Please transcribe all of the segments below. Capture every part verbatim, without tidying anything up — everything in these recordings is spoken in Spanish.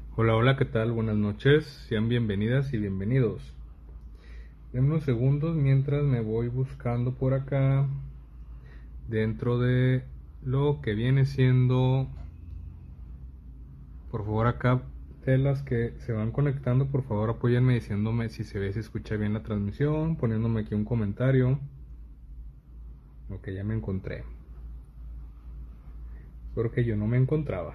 Hola, hola, ¿qué tal? Buenas noches, sean bienvenidas y bienvenidos. En unos segundos mientras me voy buscando por acá, dentro de lo que viene siendo, por favor acá, de las que se van conectando, por favor apóyenme diciéndome si se ve, si escucha bien la transmisión, poniéndome aquí un comentario. Ok, ya me encontré. Porque yo no me encontraba.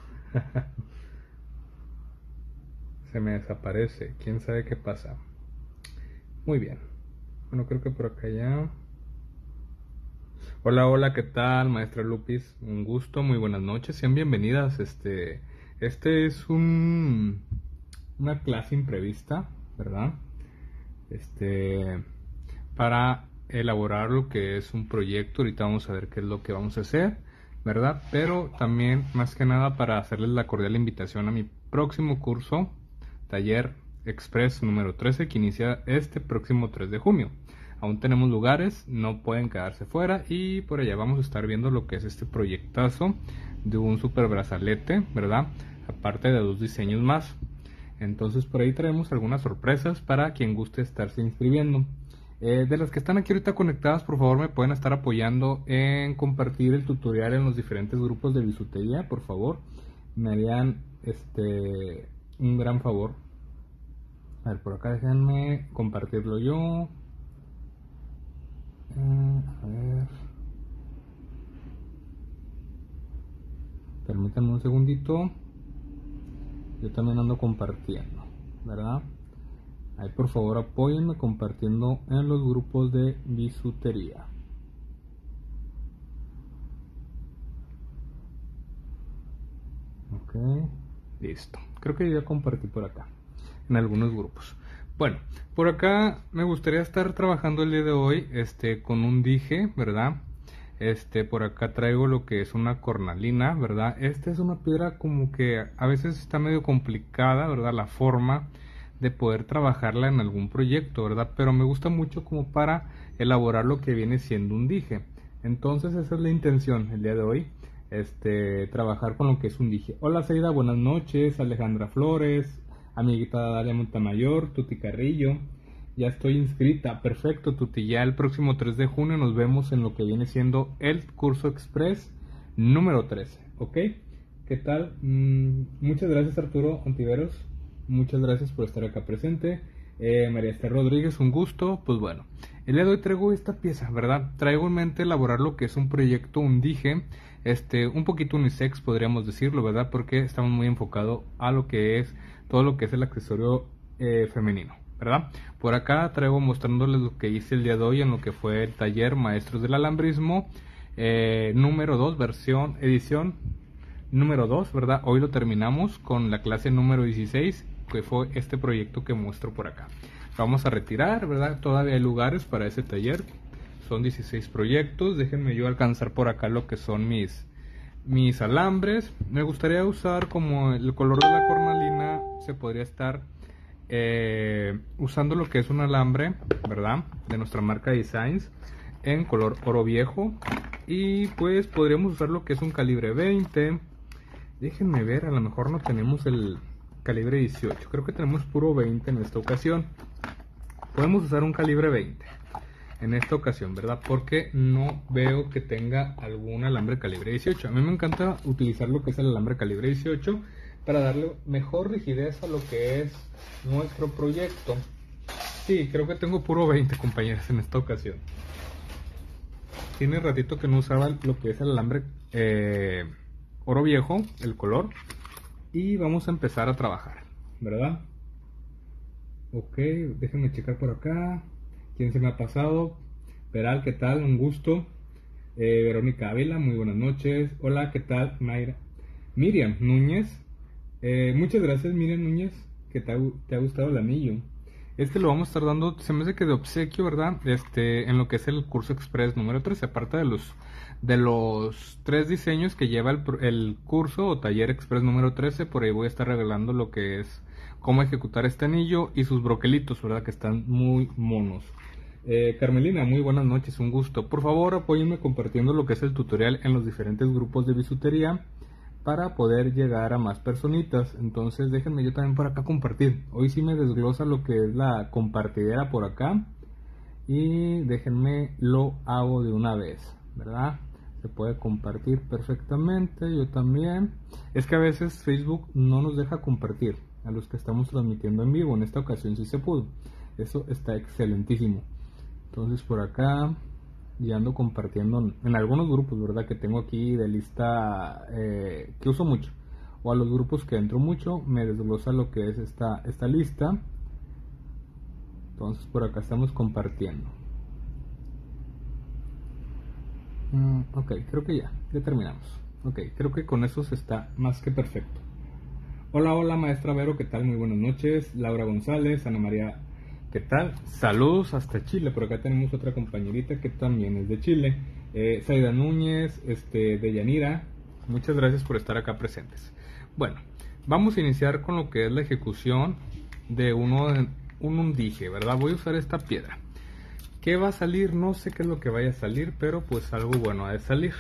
Se me desaparece, quién sabe qué pasa. Muy bien. Bueno, creo que por acá ya. Hola, hola, ¿qué tal, maestra Lupis? Un gusto, muy buenas noches, sean bienvenidas. Este, este es un, una clase imprevista, ¿verdad? Este, para elaborar lo que es un proyecto. Ahorita vamos a ver qué es lo que vamos a hacer, ¿verdad? Pero también, más que nada, para hacerles la cordial invitación a mi próximo curso, Taller Express número trece, que inicia este próximo tres de junio. Aún tenemos lugares, no pueden quedarse fuera, y por allá vamos a estar viendo lo que es este proyectazo de un super brazalete, ¿verdad? Aparte de dos diseños más. Entonces por ahí traemos algunas sorpresas para quien guste estarse inscribiendo. Eh, de las que están aquí ahorita conectadas, por favor me pueden estar apoyando en compartir el tutorial en los diferentes grupos de bisutería, por favor. Me harían este un gran favor. A ver, por acá déjenme compartirlo yo. Eh, a ver. Permítanme un segundito. Yo también ando compartiendo, ¿verdad? Ahí por favor apóyenme compartiendo en los grupos de bisutería. Ok, listo. Creo que ya compartí por acá, en algunos grupos. Bueno, por acá me gustaría estar trabajando el día de hoy este, con un dije, ¿verdad? Este, por acá traigo lo que es una cornalina, ¿verdad? Esta es una piedra como que a veces está medio complicada, ¿verdad? La forma de poder trabajarla en algún proyecto, ¿verdad? Pero me gusta mucho como para elaborar lo que viene siendo un dije. Entonces esa es la intención el día de hoy, este, trabajar con lo que es un dije. Hola Seida, buenas noches. Alejandra Flores, amiguita Dalia Montamayor, Tuti Carrillo. Ya estoy inscrita, perfecto Tuti, ya el próximo tres de junio nos vemos en lo que viene siendo el curso express número trece, ¿ok? ¿Qué tal? Mm, muchas gracias Arturo Ontiveros, muchas gracias por estar acá presente. eh, María Esther Rodríguez, un gusto. Pues bueno, el día de hoy traigo esta pieza, ¿verdad? Traigo en mente elaborar lo que es un proyecto, un dije, este, un poquito unisex podríamos decirlo, ¿verdad? Porque estamos muy enfocados a lo que es todo lo que es el accesorio eh, femenino, ¿verdad? Por acá traigo mostrándoles lo que hice el día de hoy en lo que fue el taller Maestros del Alambrismo eh, número dos, versión, edición número dos, ¿verdad? Hoy lo terminamos con la clase número dieciséis, que fue este proyecto que muestro por acá. Vamos a retirar, ¿verdad? Todavía hay lugares para ese taller. Son dieciséis proyectos. Déjenme yo alcanzar por acá lo que son mis, mis alambres. Me gustaría usar como el color de la cornalina, se podría estar eh, usando lo que es un alambre, ¿verdad? De nuestra marca Designs en color oro viejo. Y pues podríamos usar lo que es un calibre veinte. Déjenme ver, a lo mejor no tenemos el calibre dieciocho. Creo que tenemos puro veinte en esta ocasión. Podemos usar un calibre veinte en esta ocasión, ¿verdad? Porque no veo que tenga algún alambre calibre dieciocho. A mí me encanta utilizar lo que es el alambre calibre dieciocho para darle mejor rigidez a lo que es nuestro proyecto. Sí, creo que tengo puro veinte, compañeros, en esta ocasión. Tiene ratito que no usaba lo que es el alambre eh, oro viejo, el color. Y vamos a empezar a trabajar, ¿verdad? Ok, déjenme checar por acá. ¿Quién se me ha pasado? Peral, ¿qué tal? Un gusto. Eh, Verónica Ávila, muy buenas noches. Hola, ¿qué tal? Mayra. Miriam Núñez. Eh, muchas gracias, Miriam Núñez, que te ha, te ha gustado el anillo. Este lo vamos a estar dando, se me hace que de obsequio, ¿verdad? Este, en lo que es el curso express número trece, aparte de los de los tres diseños que lleva el, el curso o taller express número trece, por ahí voy a estar regalando lo que es cómo ejecutar este anillo y sus broquelitos, ¿verdad? Que están muy monos. Eh, Carmelina, muy buenas noches, un gusto. Por favor, apóyenme compartiendo lo que es el tutorial en los diferentes grupos de bisutería para poder llegar a más personitas. Entonces déjenme yo también por acá compartir. Hoy sí me desglosa lo que es la compartidera por acá, y déjenme lo hago de una vez, ¿verdad? Se puede compartir perfectamente. Yo también. Es que a veces Facebook no nos deja compartir a los que estamos transmitiendo en vivo. En esta ocasión sí se pudo. Eso está excelentísimo. Entonces por acá ya ando compartiendo en algunos grupos, ¿verdad? Que tengo aquí de lista, eh, que uso mucho, o a los grupos que entro mucho, me desglosa lo que es esta, esta lista. Entonces por acá estamos compartiendo. mm, ok, creo que ya, ya terminamos. Ok, creo que con eso se está más que perfecto. Hola, hola maestra Vero, ¿qué tal? Muy buenas noches. Laura González, Ana María, ¿qué tal? Saludos hasta Chile. Por acá tenemos otra compañerita que también es de Chile. Eh, Saida Núñez, este, de Yanira. Muchas gracias por estar acá presentes. Bueno, vamos a iniciar con lo que es la ejecución de uno, un undije, ¿verdad? Voy a usar esta piedra. ¿Qué va a salir? No sé qué es lo que vaya a salir, pero pues algo bueno ha de salir.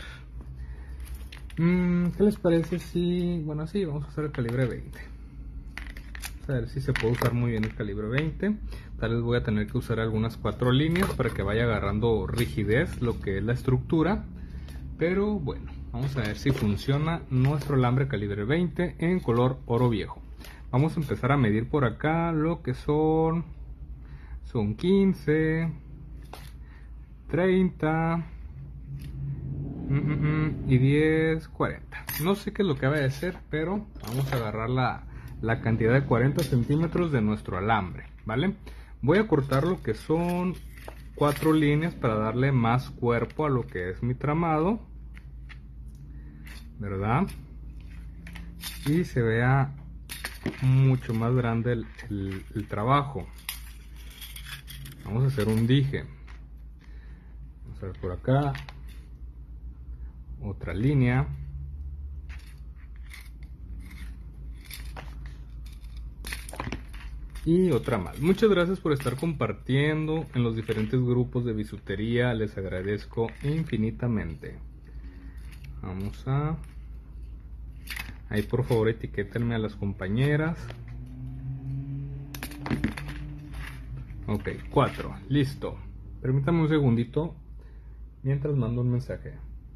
Mm, ¿Qué les parece si... Bueno, sí, vamos a usar el calibre veinte. A ver si se puede usar muy bien el calibre veinte. Tal vez voy a tener que usar algunas cuatro líneas para que vaya agarrando rigidez lo que es la estructura. Pero bueno, vamos a ver si funciona nuestro alambre calibre veinte en color oro viejo. Vamos a empezar a medir por acá lo que son... Son quince, treinta mm, mm, mm, y diez, cuarenta. No sé qué es lo que va a ser, pero vamos a agarrar la... la cantidad de cuarenta centímetros de nuestro alambre, ¿vale? Voy a cortar lo que son cuatro líneas para darle más cuerpo a lo que es mi tramado, ¿verdad? Y se vea mucho más grande el, el, el trabajo. Vamos a hacer un dije. Vamos a ver por acá. Otra línea. Y otra más. Muchas gracias por estar compartiendo en los diferentes grupos de bisutería. Les agradezco infinitamente. Vamos a... Ahí por favor etiquétenme a las compañeras. Ok, cuatro. Listo. Permítanme un segundito mientras mando un mensaje.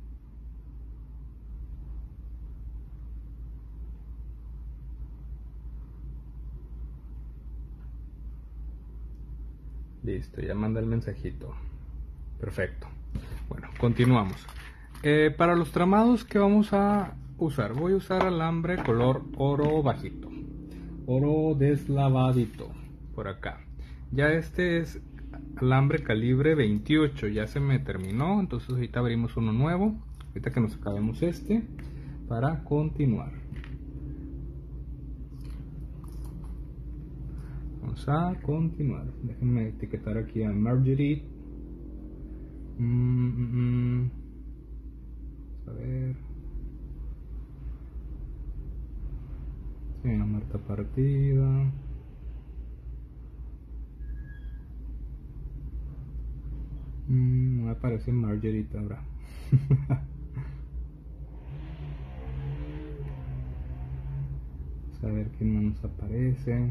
Listo, ya manda el mensajito. Perfecto. Bueno, continuamos. Eh, para los tramados que vamos a usar, voy a usar alambre color oro bajito, oro deslavadito, por acá. Ya este es alambre calibre veintiocho, ya se me terminó, entonces ahorita abrimos uno nuevo, ahorita que nos acabemos este, para continuar. Vamos a continuar. Déjenme etiquetar aquí a Marjorie. Mm, mm, mm. A ver. Sí, una Marta Partida. Mm, no me aparece Marjorie ahora. Vamos a ver quién no nos aparece.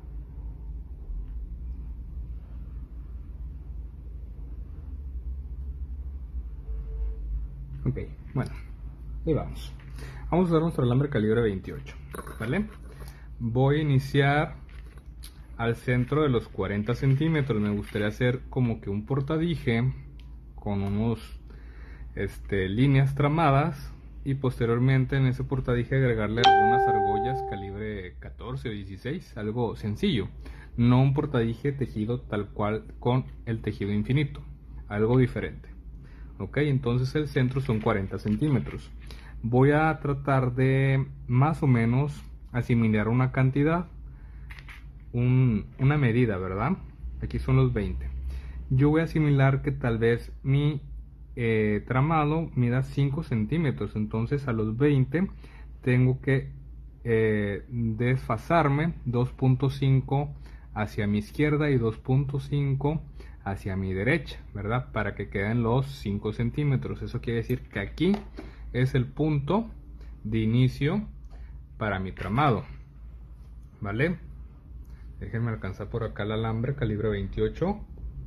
Ok, bueno, ahí vamos. Vamos a usar nuestro alambre calibre veintiocho, ¿vale? Voy a iniciar al centro de los cuarenta centímetros. Me gustaría hacer como que un portadije con unos este, líneas tramadas, y posteriormente en ese portadije agregarle algunas argollas calibre catorce o dieciséis, algo sencillo, no un portadije tejido tal cual con el tejido infinito, algo diferente. Ok, entonces el centro son cuarenta centímetros. Voy a tratar de más o menos asimilar una cantidad, un, una medida, ¿verdad? Aquí son los veinte. Yo voy a asimilar que tal vez mi eh, tramado mida cinco centímetros, entonces a los veinte tengo que eh, desfasarme dos punto cinco hacia mi izquierda y dos punto cinco hacia mi derecha, ¿verdad? Para que queden los cinco centímetros. Eso quiere decir que aquí es el punto de inicio para mi tramado, ¿vale? Déjenme alcanzar por acá el alambre calibre veintiocho.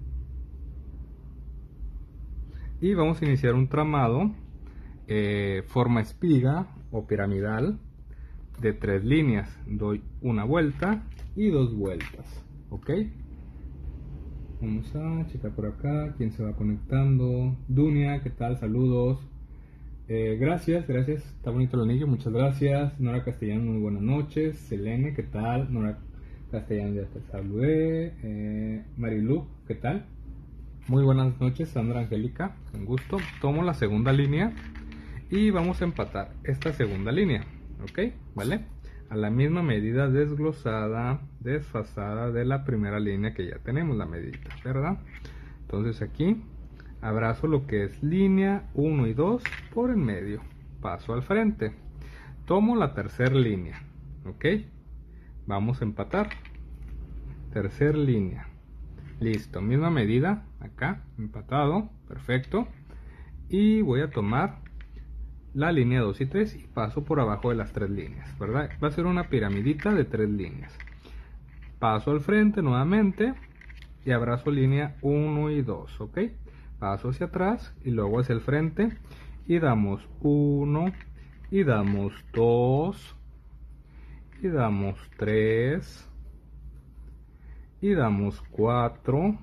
Y vamos a iniciar un tramado eh, forma espiga o piramidal de tres líneas. Doy una vuelta y dos vueltas, ¿ok? Vamos a checar por acá quién se va conectando. Dunia, ¿qué tal? Saludos. Eh, gracias, gracias. Está bonito el anillo, muchas gracias. Nora Castellano, muy buenas noches. Selene, ¿qué tal? Nora Castellano, ya te saludé. Eh, Marilu, ¿qué tal? Muy buenas noches. Sandra Angélica, con gusto. Tomo la segunda línea y vamos a empatar esta segunda línea, ¿ok? ¿Vale? A la misma medida desglosada, desfasada de la primera línea que ya tenemos, la medida, ¿verdad? Entonces aquí abrazo lo que es línea uno y dos por en medio, paso al frente, tomo la tercera línea, ¿ok? Vamos a empatar, tercera línea, listo, misma medida, acá, empatado, perfecto, y voy a tomar la línea dos y tres y paso por abajo de las tres líneas, ¿verdad? Va a ser una piramidita de tres líneas. Paso al frente nuevamente y abrazo línea uno y dos, ¿ok? Paso hacia atrás y luego hacia el frente y damos uno y damos dos y damos tres y damos cuatro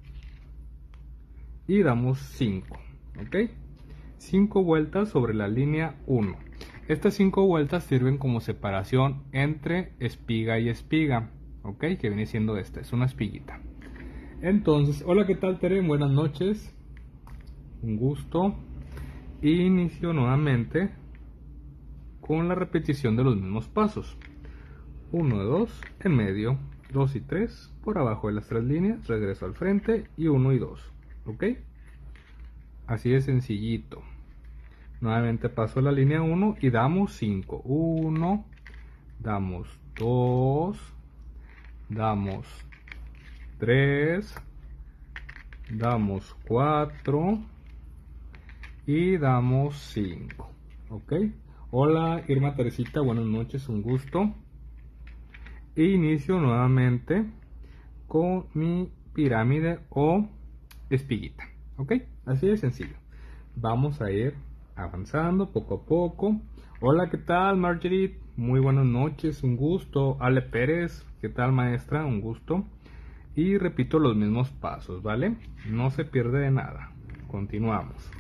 y damos cinco, ¿ok? cinco vueltas sobre la línea uno. Estas cinco vueltas sirven como separación entre espiga y espiga, ¿ok? Que viene siendo esta, es una espiguita. Entonces, hola, ¿qué tal, Tere? Buenas noches. Un gusto. Inicio nuevamente con la repetición de los mismos pasos. uno, dos, en medio, dos y tres, por abajo de las tres líneas, regreso al frente y uno y dos, ¿ok? Así de sencillito. Nuevamente paso la línea uno y damos cinco. uno, damos dos, damos tres, damos cuatro y damos cinco. ¿Ok? Hola Irma Teresita, buenas noches, un gusto. E inicio nuevamente con mi pirámide o espiguita. ¿Ok? Así de sencillo. Vamos a ir avanzando poco a poco. Hola, ¿qué tal, Marjorie? Muy buenas noches, un gusto. Ale Pérez, ¿qué tal, maestra? Un gusto. Y repito los mismos pasos, ¿vale? No se pierde de nada. Continuamos.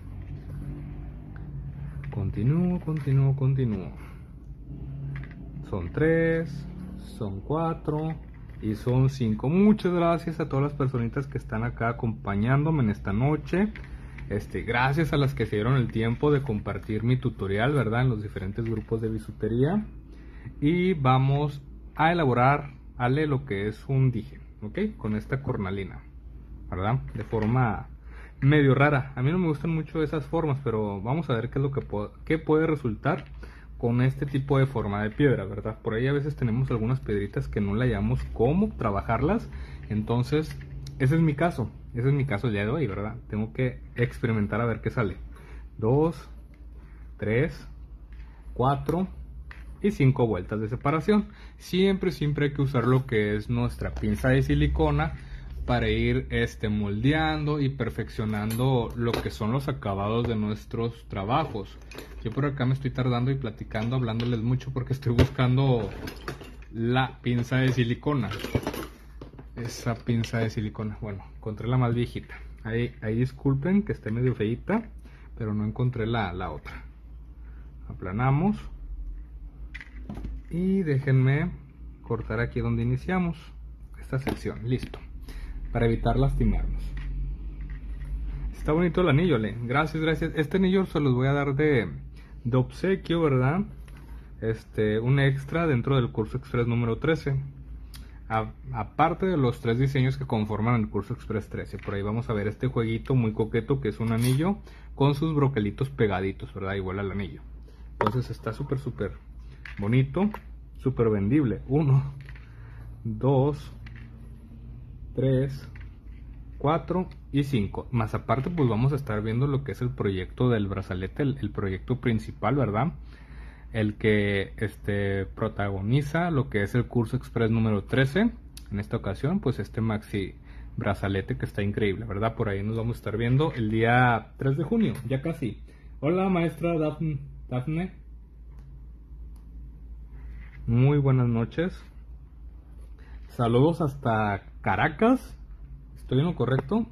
Continúo, continúo, continúo. Son tres, son cuatro y son cinco. Muchas gracias a todas las personitas que están acá acompañándome en esta noche. Este, gracias a las que se dieron el tiempo de compartir mi tutorial, ¿verdad? En los diferentes grupos de bisutería. Y vamos a elaborar, Ale, lo que es un dije, ¿ok? Con esta cornalina, ¿verdad? De forma medio rara. A mí no me gustan mucho esas formas, pero vamos a ver qué es lo que puede, qué puede resultar con este tipo de forma de piedra, ¿verdad? Por ahí a veces tenemos algunas piedritas que no le hallamos cómo trabajarlas. Entonces, ese es mi caso. Ese es mi caso el día de hoy, ¿verdad? Tengo que experimentar a ver qué sale. Dos, tres, cuatro y cinco vueltas de separación. Siempre, siempre hay que usar lo que es nuestra pinza de silicona para ir este, moldeando y perfeccionando lo que son los acabados de nuestros trabajos. Yo por acá me estoy tardando y platicando, hablándoles mucho porque estoy buscando la pinza de silicona. Esa pinza de silicona, bueno, encontré la más viejita. Ahí, ahí disculpen que esté medio feita, pero no encontré la, la otra. Aplanamos y déjenme cortar aquí donde iniciamos esta sección. Listo, para evitar lastimarnos. Está bonito el anillo, Le. Gracias, gracias. Este anillo se los voy a dar de, de obsequio, ¿verdad? Este, un extra dentro del curso express número trece. A, aparte de los tres diseños que conforman el curso express trece. Por ahí vamos a ver este jueguito muy coqueto que es un anillo con sus broquelitos pegaditos, ¿verdad? Igual al anillo. Entonces está súper, súper bonito, súper vendible. Uno, dos, tres, cuatro y cinco. Más aparte, pues vamos a estar viendo lo que es el proyecto del brazalete, el, el proyecto principal, ¿verdad? el que este, protagoniza lo que es el curso express número trece. En esta ocasión, pues este maxi brazalete que está increíble, ¿verdad? Por ahí nos vamos a estar viendo el día tres de junio, ya casi. Hola, maestra Dafne. Dafne. Muy buenas noches. Saludos hasta Caracas. ¿Estoy en lo correcto?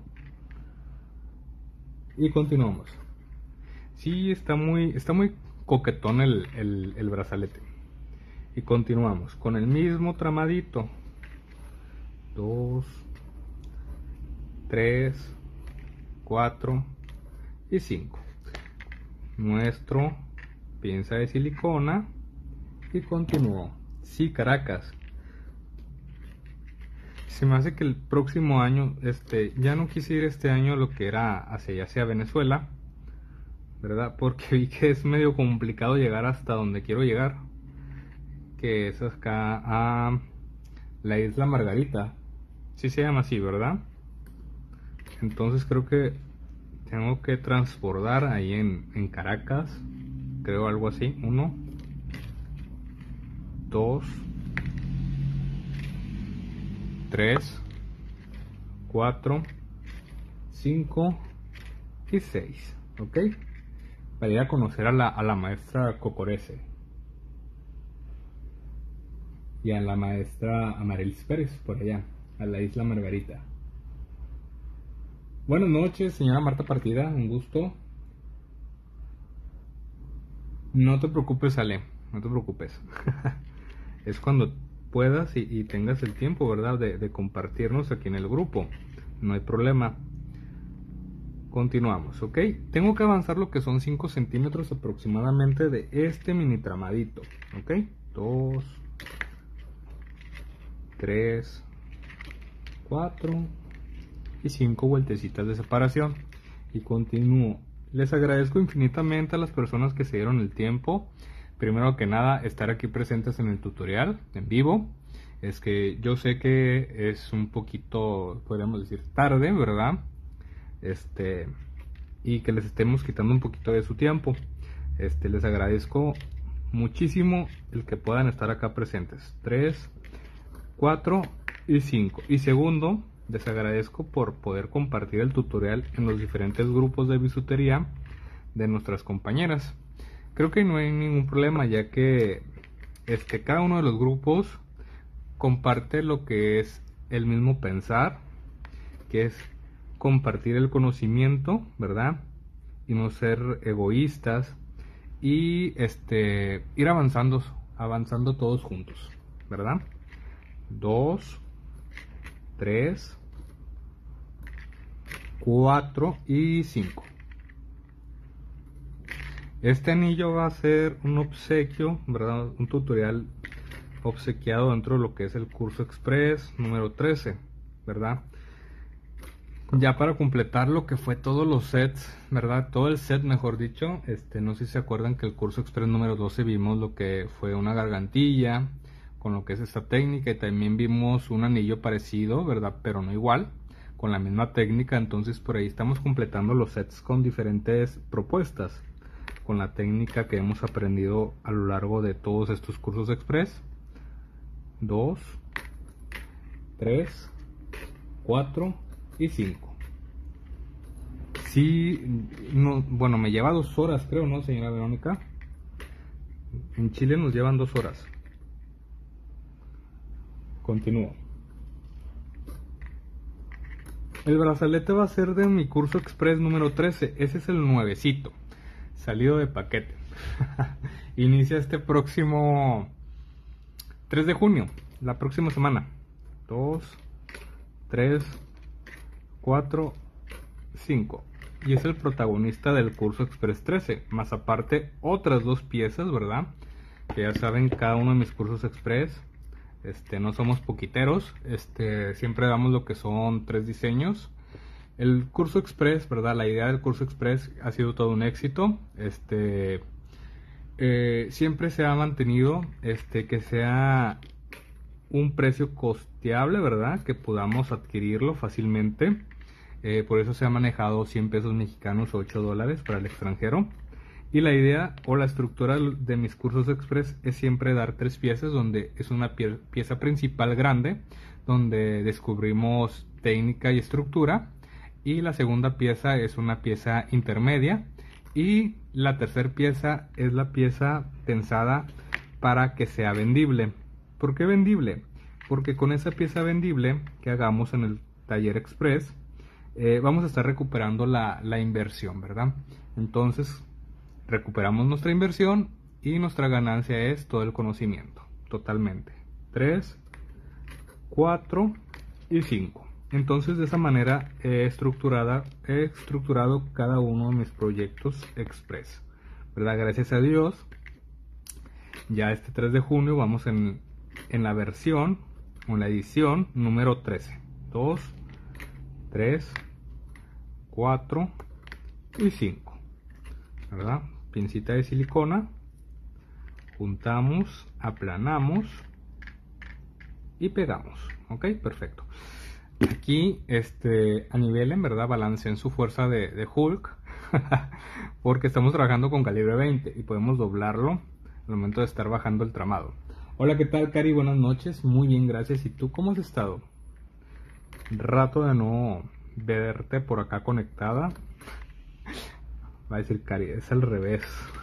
Y continuamos. Sí, está muy, está muy coquetón el, el, el brazalete. Y continuamos con el mismo tramadito. Dos, tres, cuatro y cinco. Nuestro pinza de silicona. Y continúo. Sí, Caracas. Se me hace que el próximo año, este, ya no quise ir este año lo que era hacia allá, hacia Venezuela, ¿verdad? Porque vi que es medio complicado llegar hasta donde quiero llegar, que es acá a la isla Margarita. Sí se llama así, ¿verdad? Entonces creo que tengo que transbordar ahí en, en Caracas, creo algo así. Uno, dos, tres, cuatro, cinco y seis, ¿ok? Para ir a conocer a la, a la maestra Cocorese y a la maestra Amarilis Pérez, por allá, a la isla Margarita. Buenas noches, señora Marta Partida, un gusto. No te preocupes, Ale, no te preocupes. Es cuando puedas y, y tengas el tiempo, ¿verdad? De, de compartirnos aquí en el grupo. No hay problema. Continuamos, ¿ok? Tengo que avanzar lo que son cinco centímetros aproximadamente de este mini tramadito, ¿ok? dos, tres, cuatro y cinco vueltecitas de separación. Y continúo. Les agradezco infinitamente a las personas que se dieron el tiempo. Primero que nada, estar aquí presentes en el tutorial, en vivo. Es que yo sé que es un poquito, podríamos decir, tarde, ¿verdad? Este, y que les estemos quitando un poquito de su tiempo. Este, les agradezco muchísimo el que puedan estar acá presentes. tres, cuatro y cinco. Y segundo, les agradezco por poder compartir el tutorial en los diferentes grupos de bisutería de nuestras compañeras. Creo que no hay ningún problema, ya que este, cada uno de los grupos comparte lo que es el mismo pensar, que es compartir el conocimiento, ¿verdad? Y no ser egoístas y este, ir avanzando, avanzando todos juntos, ¿verdad? Dos, tres, cuatro y cinco. Este anillo va a ser un obsequio, ¿verdad? Un tutorial obsequiado dentro de lo que es el curso express número trece, ¿verdad? Ya para completar lo que fue todos los sets, ¿verdad? Todo el set, mejor dicho. Este, no sé si se acuerdan que el curso express número doce vimos lo que fue una gargantilla con lo que es esta técnica, y también vimos un anillo parecido, ¿verdad? Pero no igual, con la misma técnica. Entonces por ahí estamos completando los sets con diferentes propuestas, con la técnica que hemos aprendido a lo largo de todos estos cursos express. Dos, tres, cuatro y cinco. Sí, no, bueno, me lleva dos horas, creo, ¿no, señora Verónica? En Chile nos llevan dos horas. Continúo. El brazalete va a ser de mi curso express número trece. Ese es el nuevecito, salido de paquete. Inicia este próximo tres de junio, la próxima semana. dos, tres, cuatro, cinco. Y es el protagonista del curso express trece, más aparte otras dos piezas, ¿verdad? Que ya saben, cada uno de mis cursos express, este, no somos poquiteros, este, siempre damos lo que son tres diseños. El curso express, ¿verdad? La idea del curso express ha sido todo un éxito. Este, eh, siempre se ha mantenido, este, que sea un precio costeable, ¿verdad? Que podamos adquirirlo fácilmente. Eh, por eso se ha manejado cien pesos mexicanos o ocho dólares para el extranjero. Y la idea o la estructura de mis cursos express es siempre dar tres piezas, donde es una pie pieza principal grande, donde descubrimos técnica y estructura, y la segunda pieza es una pieza intermedia, y la tercera pieza es la pieza pensada para que sea vendible. ¿Por qué vendible? Porque con esa pieza vendible que hagamos en el taller express, eh, vamos a estar recuperando la, la inversión, ¿verdad? Entonces recuperamos nuestra inversión y nuestra ganancia es todo el conocimiento, totalmente. tres, cuatro y cinco. Entonces de esa manera he, estructurada, he estructurado cada uno de mis proyectos express, ¿verdad? Gracias a Dios, ya este tres de junio vamos en, en la versión, o en la edición número trece. dos, tres, cuatro y cinco, ¿verdad? Pincita de silicona, juntamos, aplanamos y pegamos. Ok, perfecto. Aquí este, a nivel en verdad balanceen su fuerza de, de Hulk porque estamos trabajando con calibre veinte y podemos doblarlo al momento de estar bajando el tramado. Hola, ¿qué tal, Cari? Buenas noches. Muy bien, gracias. ¿Y tú cómo has estado? Rato de no verte por acá conectada. Va a decir Cari, es al revés.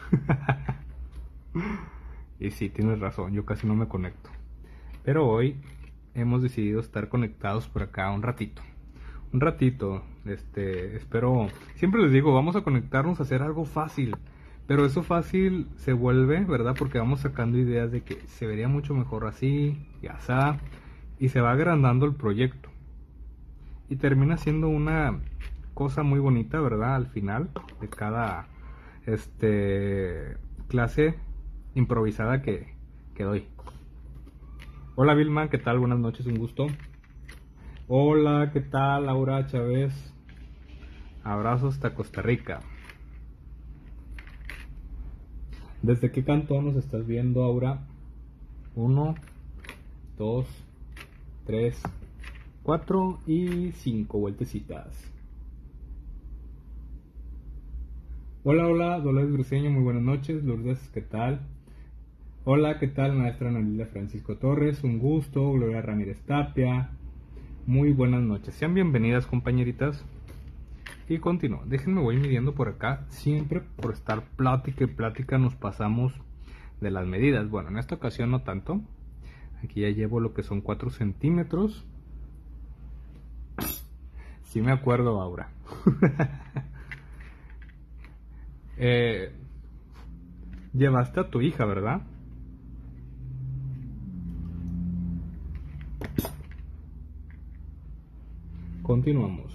Y sí, tienes razón, yo casi no me conecto. Pero hoy hemos decidido estar conectados por acá un ratito. Un ratito, este, espero, siempre les digo, vamos a conectarnos a hacer algo fácil. Pero eso fácil se vuelve, ¿verdad? Porque vamos sacando ideas de que se vería mucho mejor así y asá. Y se va agrandando el proyecto. Y termina siendo una cosa muy bonita, ¿verdad? Al final de cada este, clase improvisada que, que doy. Hola Vilma, ¿qué tal? Buenas noches, un gusto. Hola, ¿qué tal? Laura Chávez. Abrazos hasta Costa Rica. ¿Desde qué cantón nos estás viendo, Aura? Uno, dos, tres, cuatro y cinco vueltecitas. Hola, hola, Dolores Briseño, muy buenas noches. Lourdes, ¿qué tal? Hola, ¿qué tal, maestra Analilia Francisco Torres? Un gusto. Gloria Ramírez Tapia. Muy buenas noches. Sean bienvenidas, compañeritas. Y continúo. Déjenme, voy midiendo por acá. Siempre por estar plática y plática nos pasamos de las medidas. Bueno, en esta ocasión no tanto. Aquí ya llevo lo que son cuatro centímetros. Sí me acuerdo, Aura. eh, llevaste a tu hija, ¿verdad? Continuamos.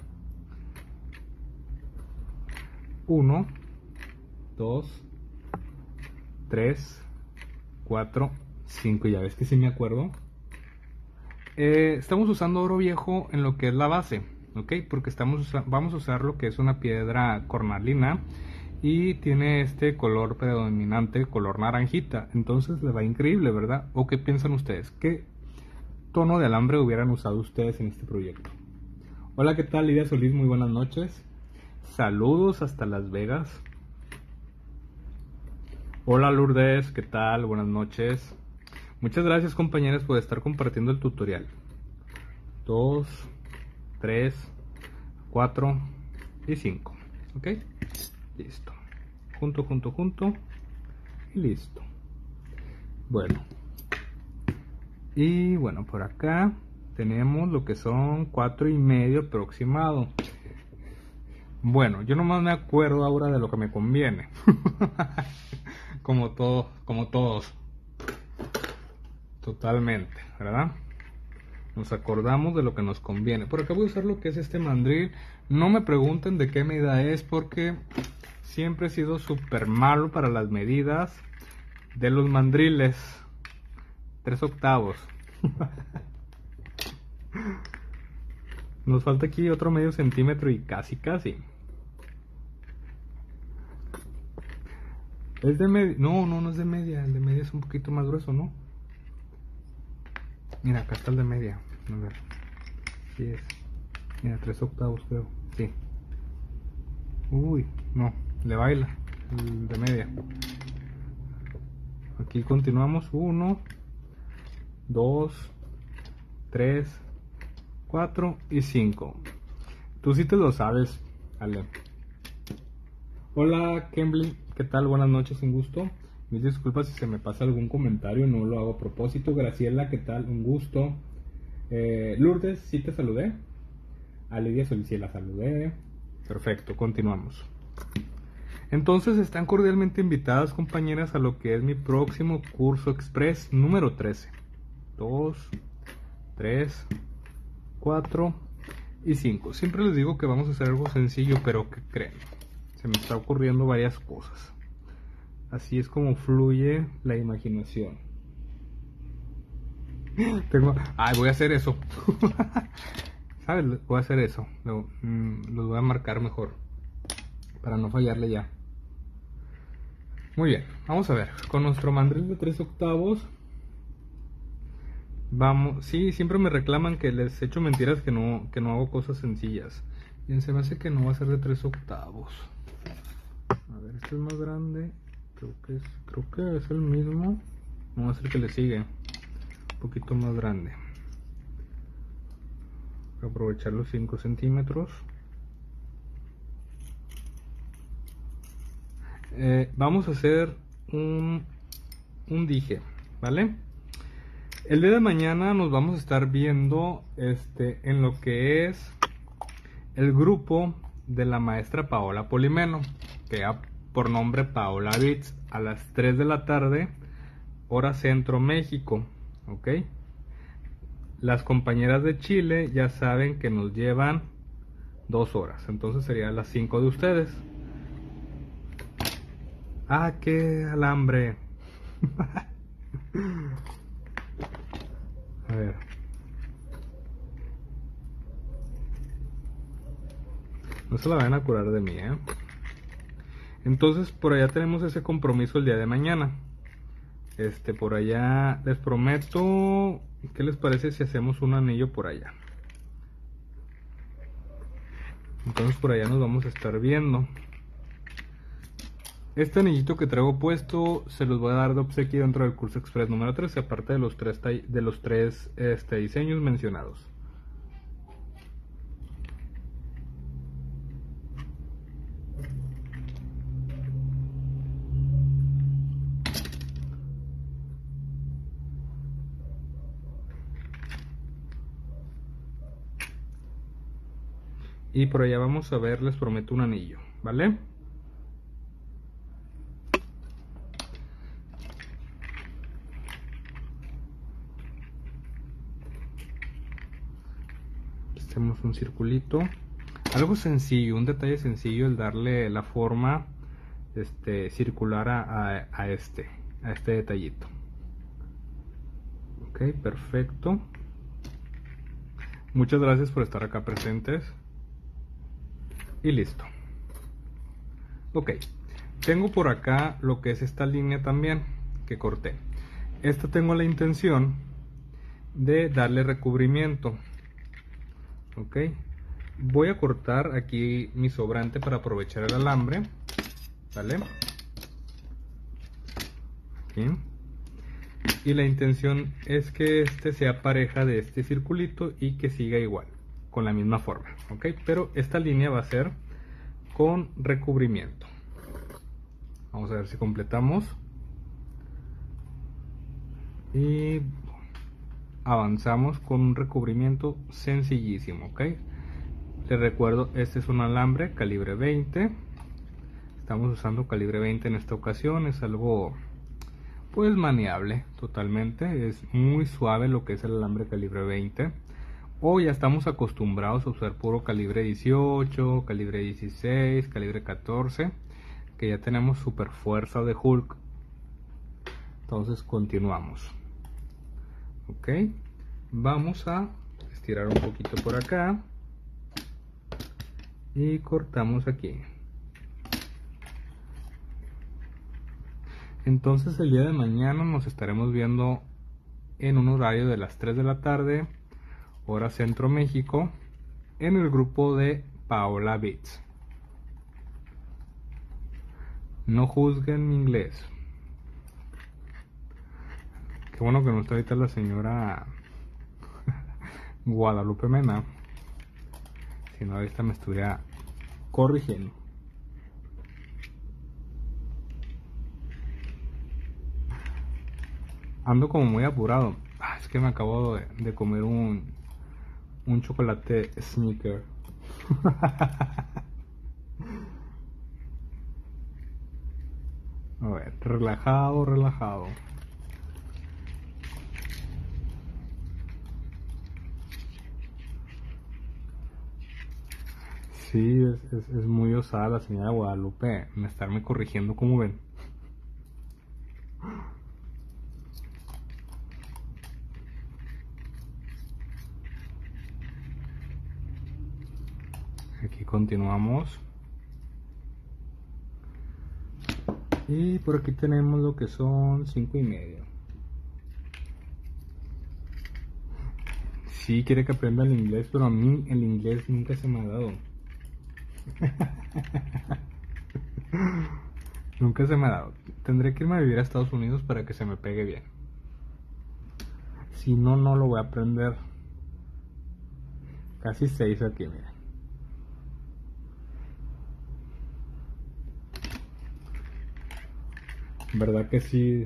uno, dos, tres, cuatro, cinco. Ya ves que sí me acuerdo. Eh, estamos usando oro viejo en lo que es la base, ¿ok? Porque estamos vamos a usar lo que es una piedra cornalina y tiene este color predominante, color naranjita. Entonces le va increíble, ¿verdad? ¿O qué piensan ustedes? ¿Qué tono de alambre hubieran usado ustedes en este proyecto? Hola, ¿qué tal? Lidia Solís, muy buenas noches. Saludos hasta Las Vegas. Hola Lourdes, ¿qué tal? Buenas noches. Muchas gracias, compañeras, por estar compartiendo el tutorial. Dos, tres, cuatro y cinco. ¿Ok? Listo. Junto, junto, junto. Y listo. Bueno. Y bueno, por acá tenemos lo que son cuatro y medio aproximado. Bueno, yo nomás me acuerdo ahora de lo que me conviene. Como todo, como todos. Totalmente, ¿verdad? Nos acordamos de lo que nos conviene. Por acá voy a usar lo que es este mandril. No me pregunten de qué medida es, porque siempre he sido súper malo para las medidas de los mandriles. Tres octavos. Nos falta aquí otro medio centímetro y casi, casi. Es de media. No, no, no es de media. El de media es un poquito más grueso, ¿no? Mira, acá está el de media. A ver. Sí es. Mira, tres octavos creo. Sí. Uy, no. Le baila. el de media. Aquí continuamos. uno, dos, tres, cuatro y cinco. Tú sí te lo sabes, Ale. Hola, Kembly, ¿qué tal? Buenas noches, un gusto. Mis disculpas si se me pasa algún comentario, no lo hago a propósito. Graciela, ¿qué tal? Un gusto. Eh, Lourdes, sí te saludé. A Lidia Solís, sí la saludé. Perfecto, continuamos. Entonces están cordialmente invitadas, compañeras, a lo que es mi próximo curso express número trece. dos, tres, cuatro y cinco. Siempre les digo que vamos a hacer algo sencillo, pero ¿qué creen? Se me está ocurriendo varias cosas. Así es como fluye la imaginación. Tengo... Ay, voy a hacer eso. ¿Sabes? Voy a hacer eso. Lo, mm, los voy a marcar mejor para no fallarle ya. Muy bien, vamos a ver. Con nuestro mandril de tres octavos. Vamos. Sí, siempre me reclaman que les echo mentiras, que no, que no hago cosas sencillas. Bien, se me hace que no va a ser de tres octavos. A ver, este es más grande. Creo que es, creo que es el mismo. No va a ser que le sigue. Un poquito más grande. Voy a aprovechar los cinco centímetros. Eh, vamos a hacer un, un dije, ¿vale? El día de mañana nos vamos a estar viendo este, en lo que es el grupo de la maestra Paola Polimeno, que ya por nombre Paola Beats, a las tres de la tarde, hora Centro México, ¿ok? Las compañeras de Chile ya saben que nos llevan dos horas, entonces serían las cinco de ustedes. ¡Ah, qué alambre! A ver. No se la van a curar de mí, ¿eh? Entonces, por allá tenemos ese compromiso el día de mañana. Este, por allá les prometo... ¿Qué les parece si hacemos un anillo por allá? Entonces por allá nos vamos a estar viendo. Este anillito que traigo puesto se los voy a dar de obsequio dentro del curso express número trece, aparte de los tres, de los tres este, diseños mencionados. Y por allá vamos a ver, les prometo un anillo, ¿vale? Hacemos un circulito. Algo sencillo, un detalle sencillo, el darle la forma este, circular a, a, a este, a este detallito. Ok, perfecto. Muchas gracias por estar acá presentes. Y listo. Ok, tengo por acá lo que es esta línea también que corté. Esta tengo la intención de darle recubrimiento. Ok, voy a cortar aquí mi sobrante para aprovechar el alambre, ¿vale? Aquí. Y la intención es que este sea pareja de este circulito y que siga igual, con la misma forma, ¿ok? Pero esta línea va a ser con recubrimiento. Vamos a ver si completamos. Y avanzamos con un recubrimiento sencillísimo, ¿ok? Les recuerdo, este es un alambre calibre veinte. Estamos usando calibre veinte en esta ocasión. Es algo pues maniable totalmente. Es muy suave lo que es el alambre calibre veinte. O ya estamos acostumbrados a usar puro calibre dieciocho, calibre dieciséis, calibre catorce, que ya tenemos super fuerza de Hulk. Entonces continuamos. Ok, vamos a estirar un poquito por acá y cortamos aquí. Entonces el día de mañana nos estaremos viendo en un horario de las tres de la tarde, hora Centro México, en el grupo de Paola Beats. No juzguen mi inglés. Qué bueno que no está ahorita la señora Guadalupe Mena. Si no, ahorita me estuviera corrigiendo. Ando como muy apurado. Ah, es que me acabo de, de comer un, un chocolate Snicker. A ver, relajado, relajado. Sí, es, es, es muy osada la señora Guadalupe me estarme corrigiendo, como ven. Aquí continuamos. Y por aquí tenemos lo que son cinco y medio. Sí, quiere que aprenda el inglés, pero a mí el inglés nunca se me ha dado. Nunca se me ha dado. Tendré que irme a vivir a Estados Unidos para que se me pegue bien. Si no, no lo voy a aprender. Casi seis aquí, miren. ¿Verdad que sí?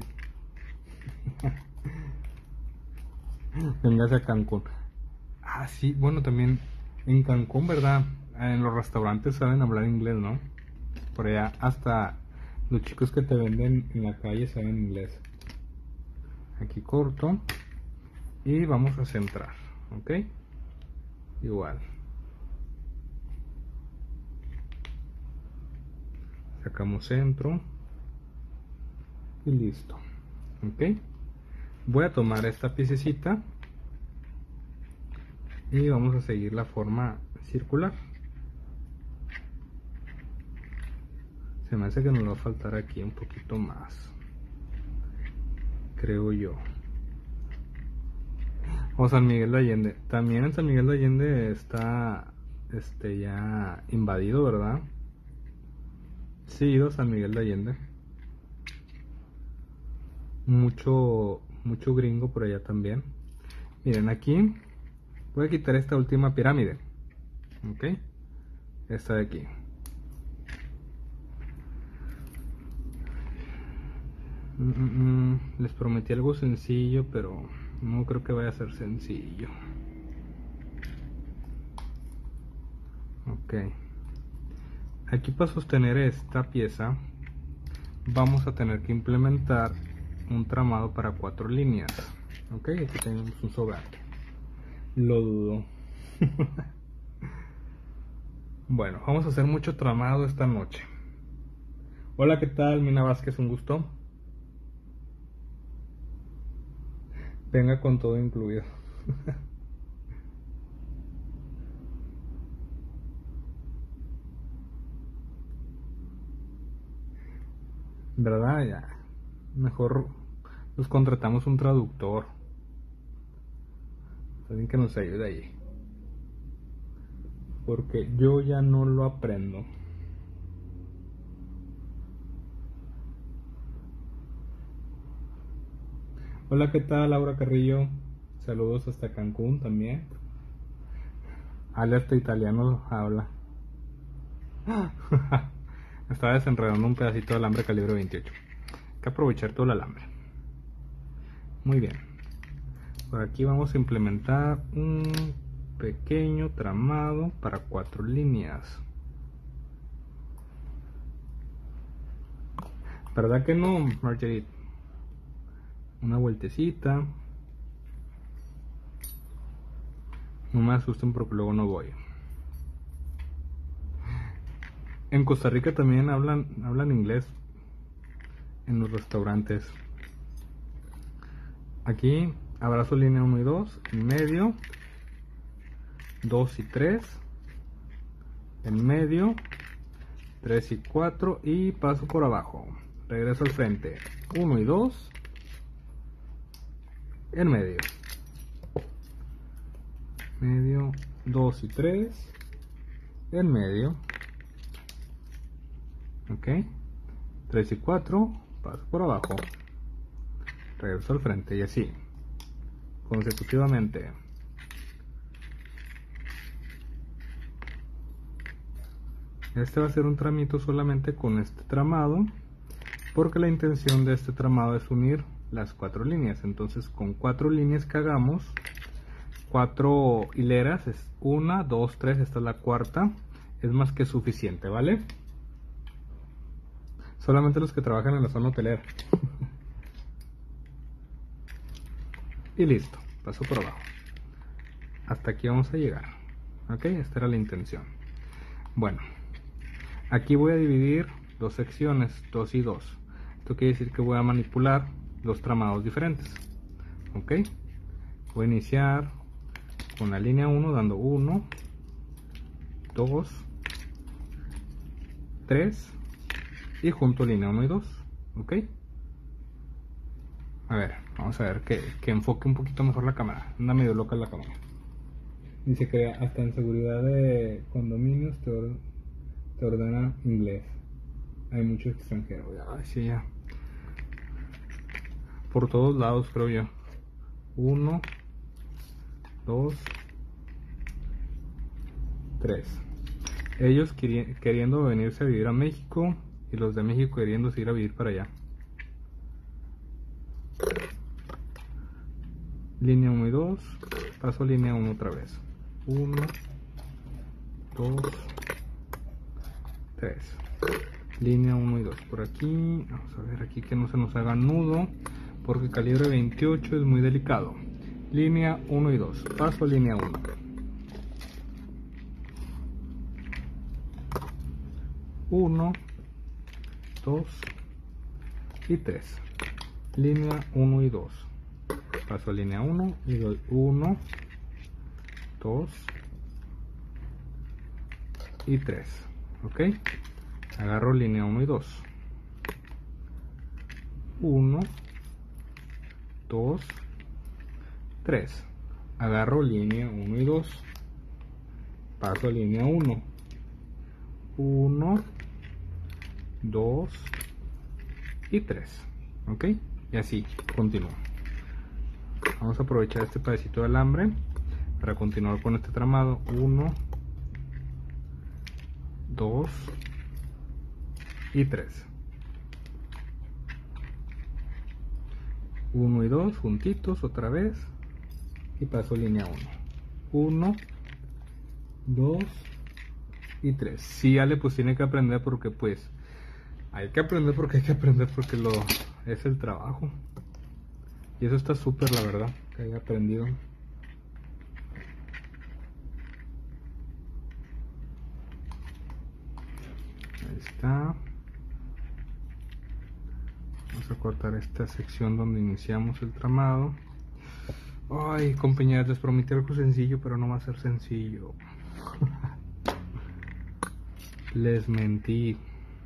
Véngase a Cancún. Ah, sí, bueno, también en Cancún, ¿verdad? En los restaurantes saben hablar inglés, ¿no? Por allá hasta los chicos que te venden en la calle saben inglés. Aquí corto y vamos a centrar, ¿ok? Igual. Sacamos centro y listo, ¿ok? Voy a tomar esta piececita y vamos a seguir la forma circular. Se me hace que nos va a faltar aquí un poquito más, creo yo. O San Miguel de Allende. También en San Miguel de Allende está este ya invadido, ¿verdad? Sí, he ido a San Miguel de Allende. Mucho, mucho gringo por allá también. Miren, aquí voy a quitar esta última pirámide. ¿Ok? Esta de aquí. Mm, mm, mm. Les prometí algo sencillo, pero no creo que vaya a ser sencillo. Ok. Aquí para sostener esta pieza vamos a tener que implementar un tramado para cuatro líneas. Ok, aquí tenemos un sobrante. Lo dudo. Bueno, vamos a hacer mucho tramado esta noche. Hola, ¿qué tal? Mina Vázquez, un gusto. Venga con todo incluido. ¿Verdad? Ya. Mejor nos contratamos un traductor. Alguien que nos ayude allí. Porque yo ya no lo aprendo. Hola, ¿qué tal? Laura Carrillo. Saludos hasta Cancún también. Ale hasta italiano habla. Estaba desenredando un pedacito de alambre calibre veintiocho. Hay que aprovechar todo el alambre. Muy bien. Por aquí vamos a implementar un pequeño tramado para cuatro líneas. ¿Verdad que no, Marguerite? Una vueltecita. No me asusten porque luego no voy. En Costa Rica también hablan, hablan inglés en los restaurantes. Aquí abrazo línea uno y dos, en medio, dos y tres, en medio, tres y cuatro y paso por abajo. Regreso al frente, uno y dos, en medio, medio, dos y tres, en medio. Ok, tres y cuatro, paso por abajo, regreso al frente y así consecutivamente. Este va a ser un tramito solamente con este tramado, porque la intención de este tramado es unir las cuatro líneas. Entonces con cuatro líneas que hagamos, cuatro hileras, es una, dos, tres, esta es la cuarta, es más que suficiente, ¿vale? Solamente los que trabajan en la zona hotelera. Y listo, paso por abajo. Hasta aquí vamos a llegar. Ok, esta era la intención. Bueno, aquí voy a dividir dos secciones, dos y dos. Esto quiere decir que voy a manipular dos tramados diferentes. Ok, voy a iniciar con la línea uno dando uno, dos, tres y junto línea uno y dos. Ok, a ver, vamos a ver que, que enfoque un poquito mejor la cámara. Anda medio loca la cámara. Dice que hasta en seguridad de condominios te, or te ordena inglés. Hay mucho extranjero. Ay, sí, ya. Por todos lados, creo yo. Uno, dos, tres. Ellos queri queriendo venirse a vivir a México y los de México queriéndose ir a vivir para allá. Línea uno y dos. Paso a línea uno otra vez. uno, dos, tres. Línea uno y dos por aquí. Vamos a ver aquí que no se nos haga nudo, porque calibre veintiocho es muy delicado. Línea uno y dos. Paso a línea uno. uno, dos y tres. Línea uno y dos. Paso a línea uno y doy uno, dos y tres. Ok, agarro línea uno y dos. uno, dos, tres. Agarro línea uno y dos. Paso a línea uno. uno, dos y tres. Ok, y así continúo. Vamos a aprovechar este pedacito de alambre para continuar con este tramado. uno, dos y tres. uno y dos juntitos otra vez y paso línea uno. uno, dos y tres. Sí, Ale, pues tiene que aprender porque pues hay que aprender porque hay que aprender porque lo es el trabajo. Y eso está súper, la verdad, que haya aprendido. Ahí está. Vamos a cortar esta sección donde iniciamos el tramado. Ay, compañeras, les prometí algo sencillo, pero no va a ser sencillo. Les mentí.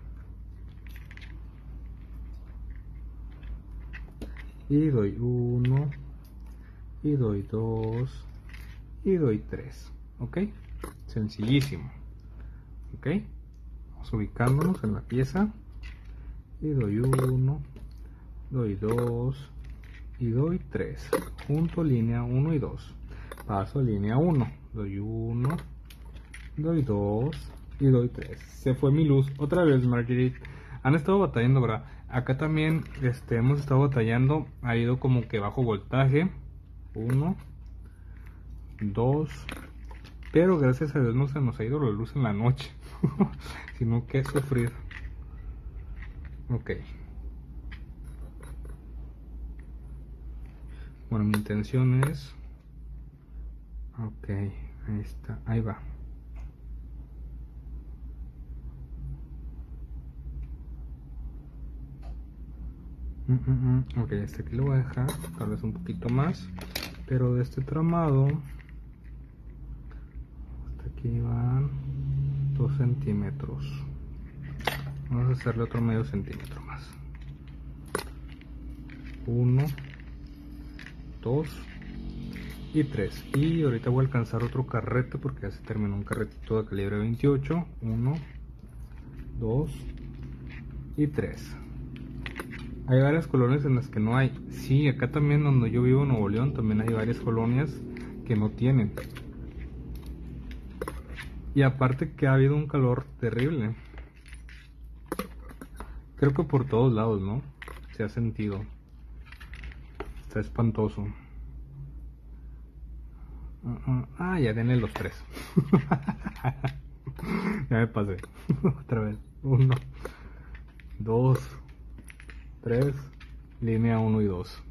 Y doy uno, y doy dos, y doy tres. Ok, sencillísimo. Ok, vamos ubicándonos en la pieza. Y doy uno, doy dos y doy tres. Junto línea uno y dos. Paso línea uno, doy uno, doy dos y doy tres. Se fue mi luz. Otra vez, Marguerite. Han estado batallando, ¿verdad? Acá también este, hemos estado batallando. Ha ido como que bajo voltaje. Uno, dos. Pero gracias a Dios no se nos ha ido la luz en la noche. Sino que sufrir. Ok. Bueno, mi intención es... Ok, ahí está. Ahí va. Mm, mm, mm. Ok, este aquí lo voy a dejar, tal vez un poquito más, pero de este tramado hasta aquí van dos centímetros. Vamos a hacerle otro medio centímetro más. Uno, dos y tres. Y ahorita voy a alcanzar otro carrete porque ya se terminó un carretito de calibre veintiocho. Uno, dos y tres. Hay varias colonias en las que no hay. Sí, acá también donde yo vivo en Nuevo León también hay varias colonias que no tienen. Y aparte que ha habido un calor terrible. Creo que por todos lados, ¿no? Se ha sentido. Está espantoso. Uh, uh, ah, ya denle los tres. Ya me pasé. Otra vez. Uno, dos, tres, línea uno y dos.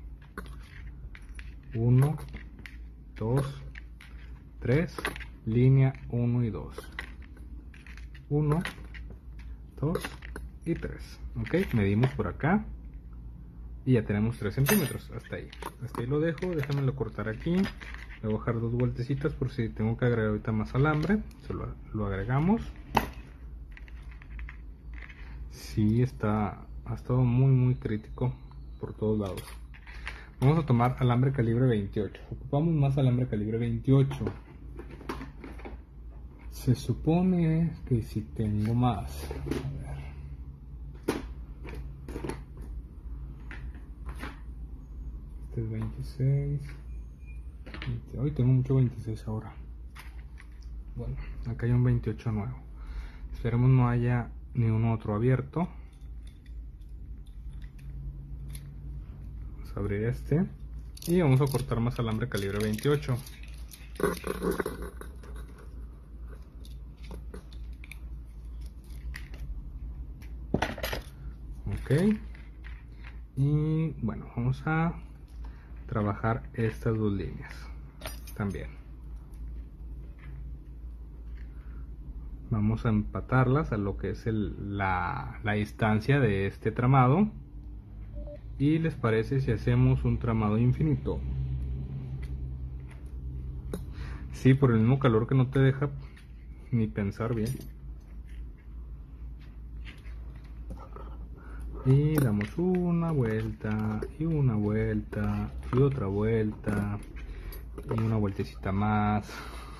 Uno, dos, tres, línea uno y dos. Uno, dos y tres. Ok, medimos por acá. Y ya tenemos tres centímetros. Hasta ahí. Hasta ahí lo dejo. Déjamelo cortar aquí. Le voy a dejar dos vueltecitas por si tengo que agregar ahorita más alambre. Se lo, lo agregamos. Sí, está, ha estado muy muy crítico por todos lados. Vamos a tomar alambre calibre veintiocho. Ocupamos más alambre calibre veintiocho. Se supone que si tengo más. A ver. Este es veintiséis. Hoy tengo mucho veintiséis ahora. Bueno, acá hay un veintiocho nuevo. Esperemos no haya ni uno otro abierto. Vamos a abrir este y vamos a cortar más alambre calibre veintiocho. Ok, y bueno, vamos a trabajar estas dos líneas también. Vamos a empatarlas a lo que es el, la, la distancia de este tramado. ¿Y les parece si hacemos un tramado infinito? Sí, por el mismo calor que no te deja ni pensar bien. Y damos una vuelta y una vuelta y otra vuelta y una vueltecita más.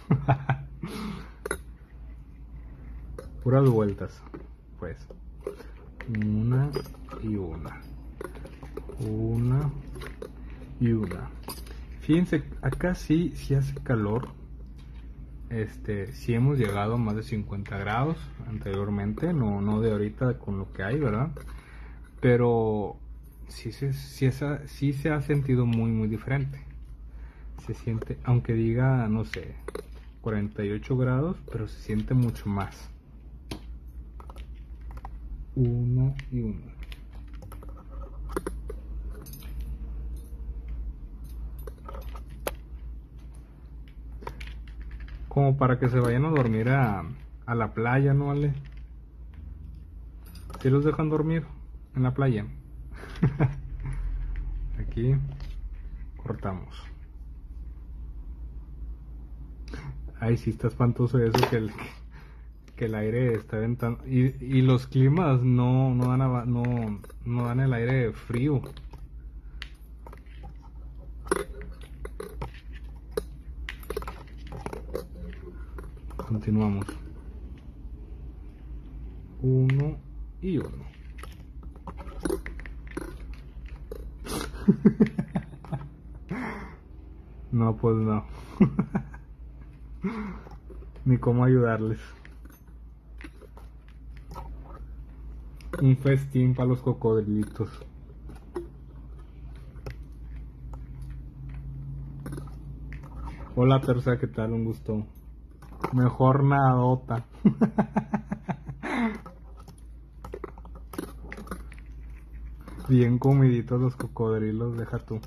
Puras vueltas, pues. Una y una. Una y una. Fíjense, acá sí, sí hace calor. Este, sí hemos llegado a más de cincuenta grados anteriormente, no, no de ahorita con lo que hay, ¿verdad? Pero sí se, sí, esa, sí se ha sentido muy muy diferente. Se siente, aunque diga, no sé, cuarenta y ocho grados, pero se siente mucho más. Uno y uno. Como para que se vayan a dormir a, a la playa, ¿no, Ale? ¿Sí los dejan dormir en la playa? Aquí cortamos. Ay, sí está espantoso eso, que el, que el aire está ventando. Y, y los climas no, no, dan a, no, no dan el aire frío. Continuamos. Uno y uno. No, pues no. Ni cómo ayudarles. Un festín para los cocodrilitos. Hola Terza, ¿qué tal? Un gusto. Mejor nadota. Bien comiditos los cocodrilos, deja tú.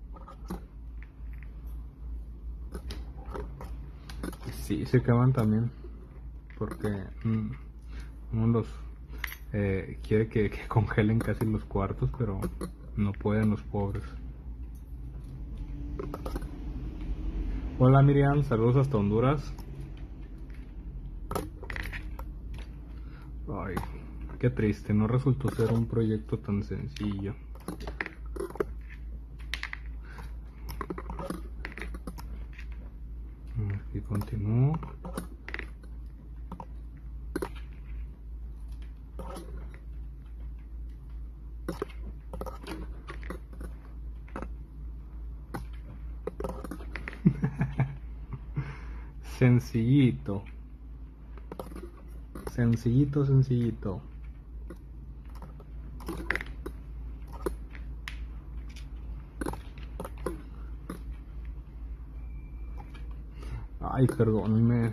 Sí, se queman también. Porque mmm, uno los eh, quiere que, que congelen casi los cuartos, pero no pueden los pobres. Hola Miriam, saludos hasta Honduras. Ay, qué triste, no resultó ser un proyecto tan sencillo. Aquí continúo. Sencillito. Sencillito, sencillito. Ay, perdónenme.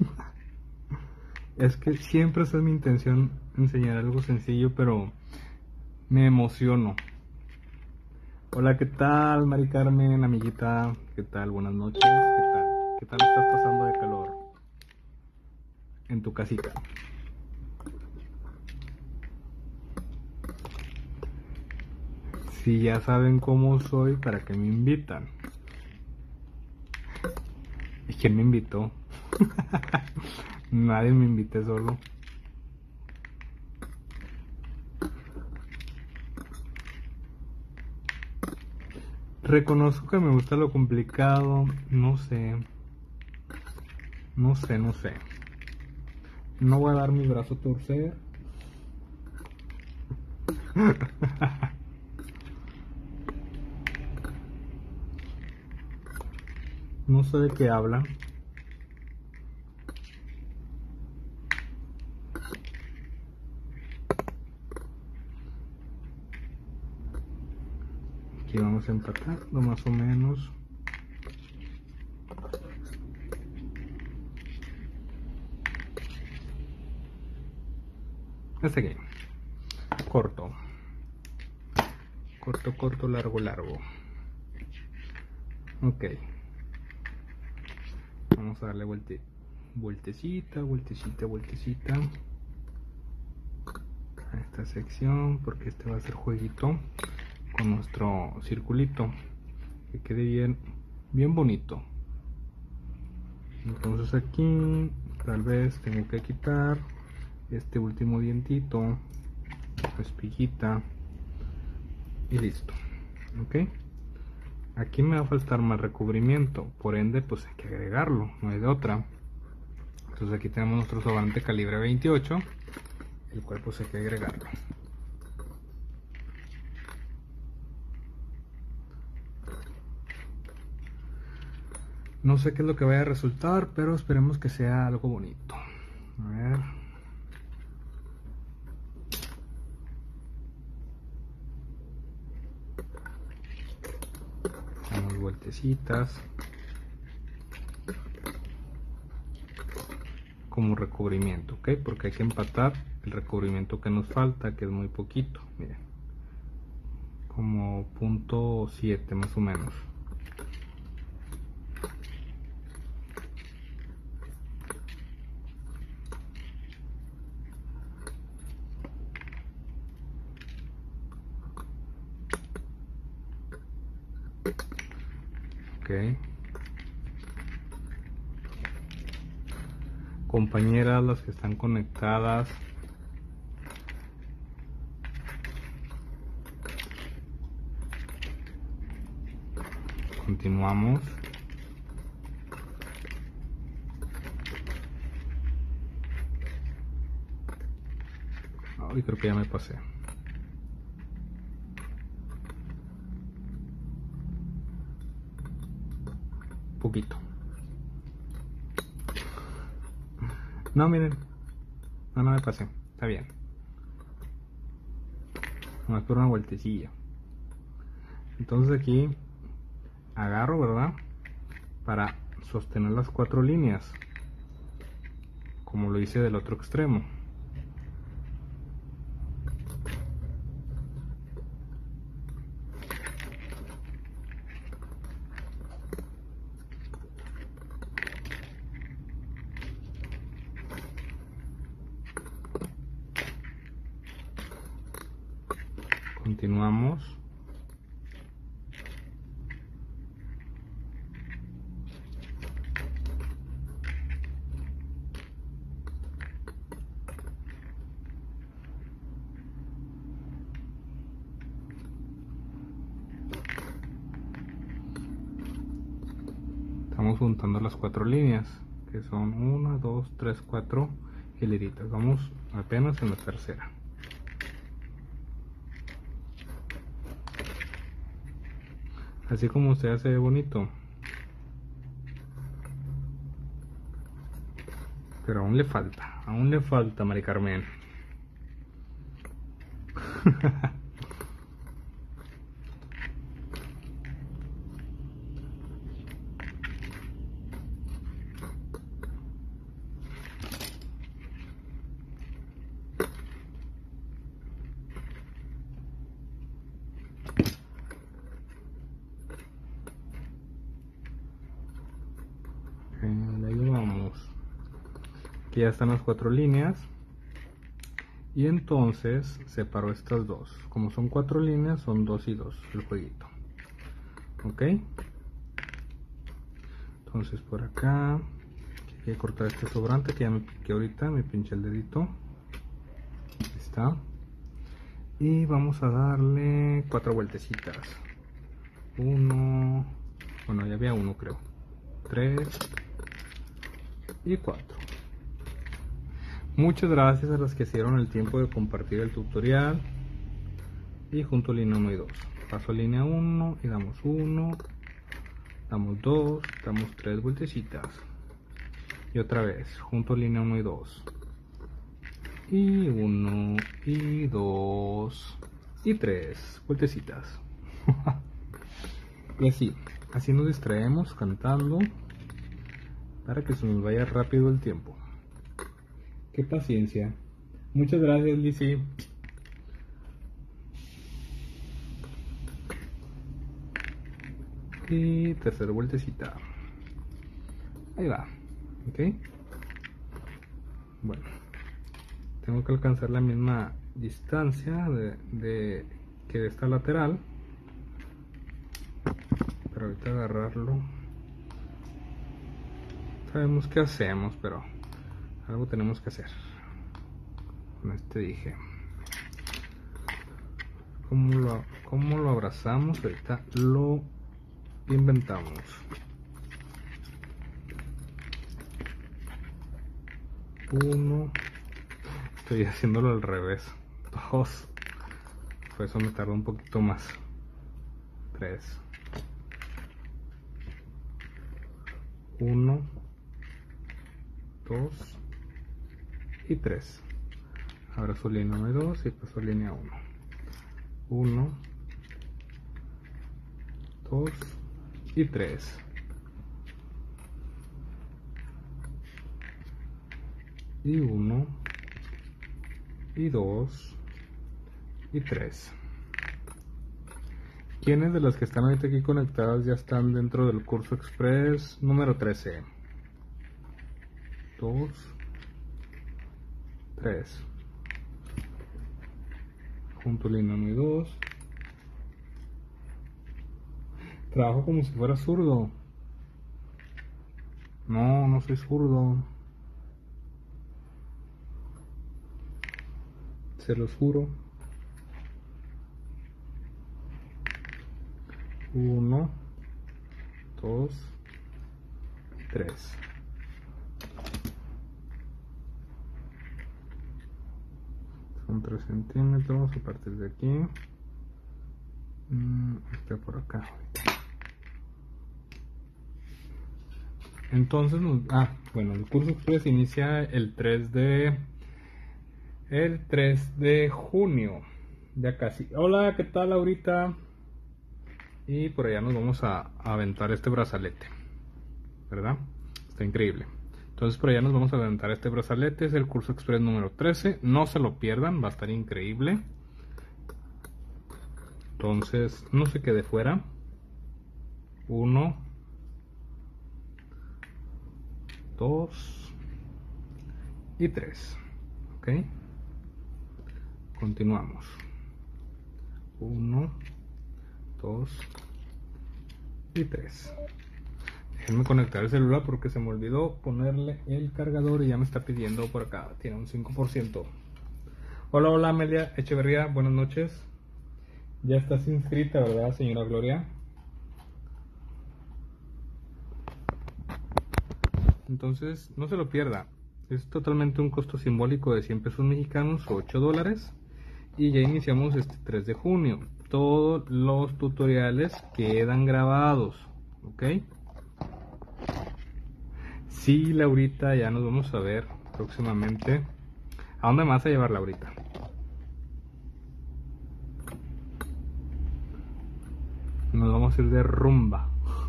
Es que siempre esa es mi intención, enseñar algo sencillo, pero me emociono. Hola, ¿qué tal, Mari Carmen, amiguita? ¿Qué tal? Buenas noches. ¿Qué tal? ¿Qué tal estás pasando de calor en tu casita? Si ya saben cómo soy, ¿para qué me invitan? ¿Y quién me invitó? Nadie me invité, solo. Reconozco que me gusta lo complicado. No sé. No sé, no sé. No voy a dar mi brazo a torcer. No sé de qué hablan. Aquí vamos a empatar, lo más o menos. Este aquí. Corto. Corto, corto, largo, largo. Ok. Vamos a darle vuelte, vueltecita, vueltecita, vueltecita a esta sección, porque este va a ser jueguito con nuestro circulito, que quede bien, bien bonito. Entonces aquí tal vez tengo que quitar este último dientito, espiguita, y listo. Ok. Aquí me va a faltar más recubrimiento, por ende pues hay que agregarlo, no hay de otra. Entonces aquí tenemos nuestro sobrante calibre veintiocho, el cual pues hay que agregarlo. No sé qué es lo que vaya a resultar, pero esperemos que sea algo bonito. A ver. Damos vueltecitas. Como recubrimiento, ¿ok? Porque hay que empatar el recubrimiento que nos falta, que es muy poquito. Miren. Como punto siete más o menos. Ok. Compañeras, las que están conectadas, continuamos. Ay, creo que ya me pasé. Poquito. No, miren. No, no me pasé. Está bien. Nomás por una vueltecilla. Entonces aquí agarro, ¿verdad? Para sostener las cuatro líneas. Como lo hice del otro extremo. Continuamos. Estamos juntando las cuatro líneas, que son una, dos, tres, cuatro hileritas. Vamos apenas en la tercera. Así como se hace bonito. Pero aún le falta, aún le falta, Mari Carmen. Ahí vamos. Aquí ya están las cuatro líneas. Y entonces separo estas dos. Como son cuatro líneas, son dos y dos el jueguito. Ok. Entonces por acá hay que cortar este sobrante que ya me piqué ahorita, me pinché el dedito. Ahí está. Y vamos a darle cuatro vueltecitas. Uno. Bueno, ya había uno, creo. Tres. Y cuatro. Muchas gracias a los que hicieron el tiempo de compartir el tutorial. Y junto línea uno y dos. Paso línea uno y damos uno. Damos dos. Damos tres vueltecitas. Y otra vez. Junto línea uno y dos. Y uno. Y dos. Y tres vueltecitas. Y así. Así nos distraemos cantando. Para que se nos vaya rápido el tiempo. Qué paciencia. Muchas gracias, Lizzy. Y tercera vueltecita. Ahí va. Ok. Bueno. Tengo que alcanzar la misma distancia de, de que de esta lateral. Pero ahorita agarrarlo. Sabemos qué hacemos, pero algo tenemos que hacer. Con este dije. ¿Cómo lo, cómo lo abrazamos? Ahorita lo inventamos. Uno. Estoy haciéndolo al revés. Dos. Por eso me tardó un poquito más. Tres. Uno. Dos. Y tres. Ahora su línea uno y dos y paso línea uno. Uno. Dos. Y tres. Y uno. Y dos. Y tres. ¿Quiénes de las que están ahorita aquí conectadas ya están dentro del curso express número trece? dos, tres. Junto línea uno y dos. Trabajo como si fuera zurdo. No, no soy zurdo. Se los juro. Uno, dos, tres. Son tres centímetros a partir de aquí. Está por acá. Entonces, ah, bueno, el curso express inicia el tres de el tres de junio. Ya casi. Hola, ¿qué tal ahorita? Y por allá nos vamos a, a aventar este brazalete, ¿verdad? Está increíble. Entonces por allá nos vamos a aventar este brazalete. Es el curso express número trece. No se lo pierdan, va a estar increíble. Entonces no se quede fuera. Uno, dos y tres. Ok. Continuamos. Uno, dos y tres. Déjenme conectar el celular porque se me olvidó ponerle el cargador y ya me está pidiendo por acá. Tiene un cinco por ciento. Hola, hola Amelia Echeverría, buenas noches. Ya estás inscrita, ¿verdad, señora Gloria? Entonces, no se lo pierda. Es totalmente un costo simbólico de cien pesos mexicanos o ocho dólares. Y ya iniciamos este tres de junio. Todos los tutoriales quedan grabados, ¿ok? Sí, Laurita, ya nos vamos a ver próximamente. ¿A dónde me vas a llevar, Laurita? Nos vamos a ir de rumba.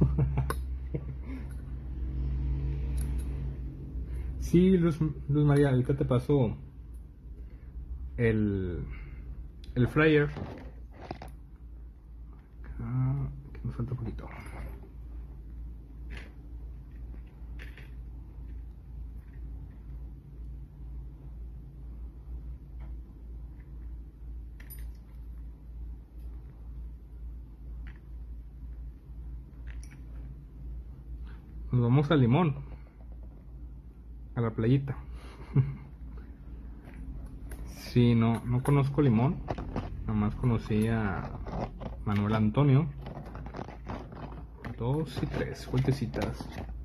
Sí, Luz, Luz María, ahorita te paso el, el flyer. Ah, que nos falta un poquito. Nos vamos a Limón, a la playita. Sí, no, no conozco Limón, nada más conocí a Manuel Antonio. Dos y tres, vueltecitas.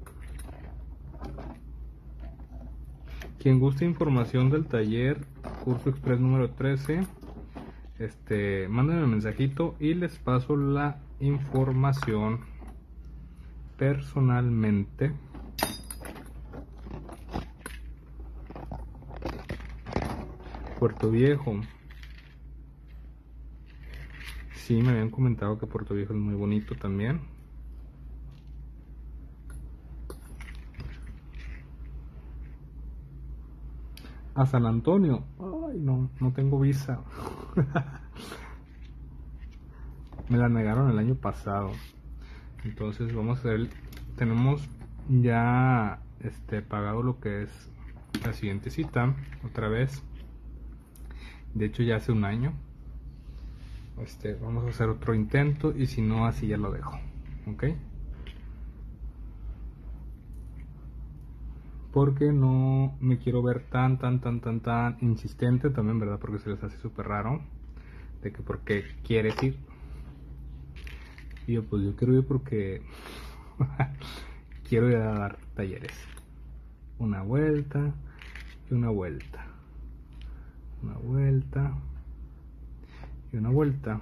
Quien guste información del taller Curso Express número trece, este, mándenme un mensajito y les paso la información personalmente. Puerto Viejo. Sí, me habían comentado que Puerto Viejo es muy bonito también. A San Antonio. Ay, no, no tengo visa. Me la negaron el año pasado. Entonces vamos a ver. Tenemos ya este pagado lo que es la siguiente cita. Otra vez. De hecho ya hace un año. Este, vamos a hacer otro intento. Y si no, así ya lo dejo. ¿Ok? Porque no me quiero ver tan, tan, tan, tan, tan insistente también, ¿verdad? Porque se les hace súper raro. De que por qué quieres ir. Y yo, pues yo quiero ir porque quiero ir a dar talleres. Una vuelta y una vuelta. Una vuelta y una vuelta.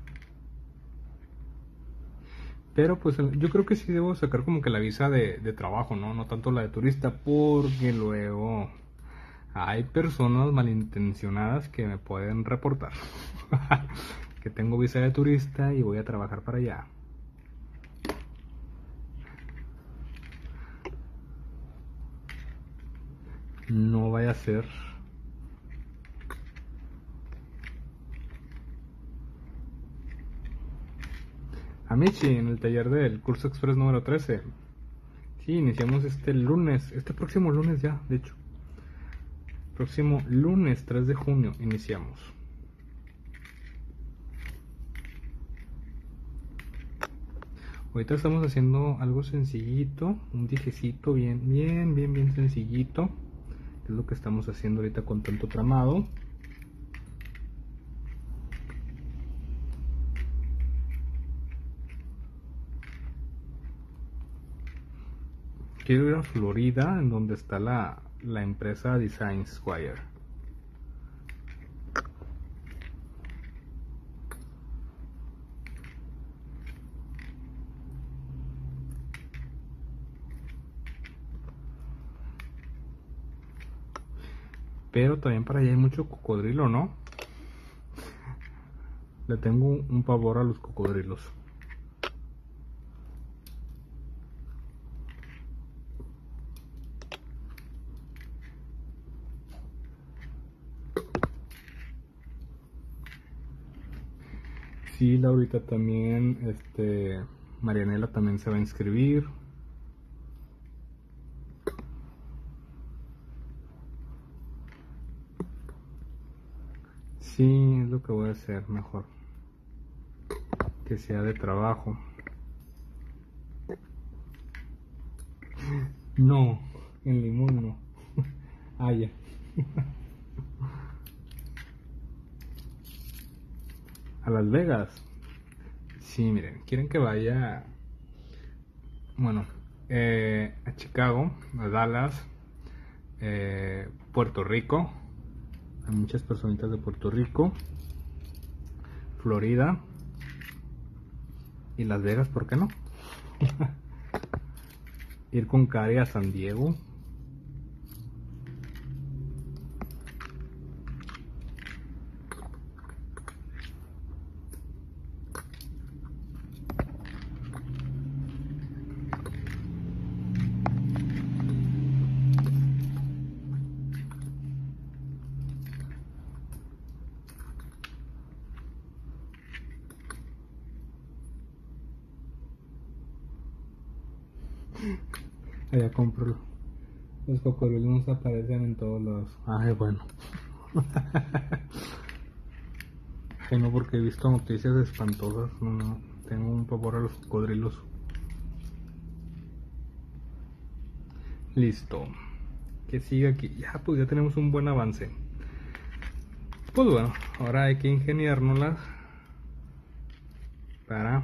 Pero pues yo creo que sí debo sacar como que la visa de, de trabajo, ¿no? No tanto la de turista, porque luego hay personas malintencionadas que me pueden reportar que tengo visa de turista y voy a trabajar para allá. No vaya a ser. Amici, en el taller del curso express número trece. Sí, iniciamos este lunes, este próximo lunes ya, de hecho. Próximo lunes tres de junio iniciamos. Ahorita estamos haciendo algo sencillito, un dijecito bien, bien, bien, bien sencillito. Es lo que estamos haciendo ahorita con tanto tramado. Quiero ir a Florida, en donde está la, la empresa Design Square. Pero también para allá hay mucho cocodrilo, ¿no? Le tengo un pavor a los cocodrilos. Sí, Laurita también, este, Marianela también se va a inscribir. Sí, es lo que voy a hacer mejor. Que sea de trabajo. No, en Limón no. Ah, ya. A Las Vegas. Sí, miren, quieren que vaya, bueno, eh, a Chicago, a Dallas, eh, Puerto Rico. Hay muchas personitas de Puerto Rico, Florida y Las Vegas, ¿por qué no? Ir con Cari a San Diego. Allá compro. Los cocodrilos nos aparecen en todos lados. Ay, bueno. Ay, no, porque he visto noticias espantosas. No, no. Tengo un pavor a los cocodrilos. Listo. Que siga aquí. Ya, pues ya tenemos un buen avance. Pues bueno, ahora hay que ingeniárnoslas para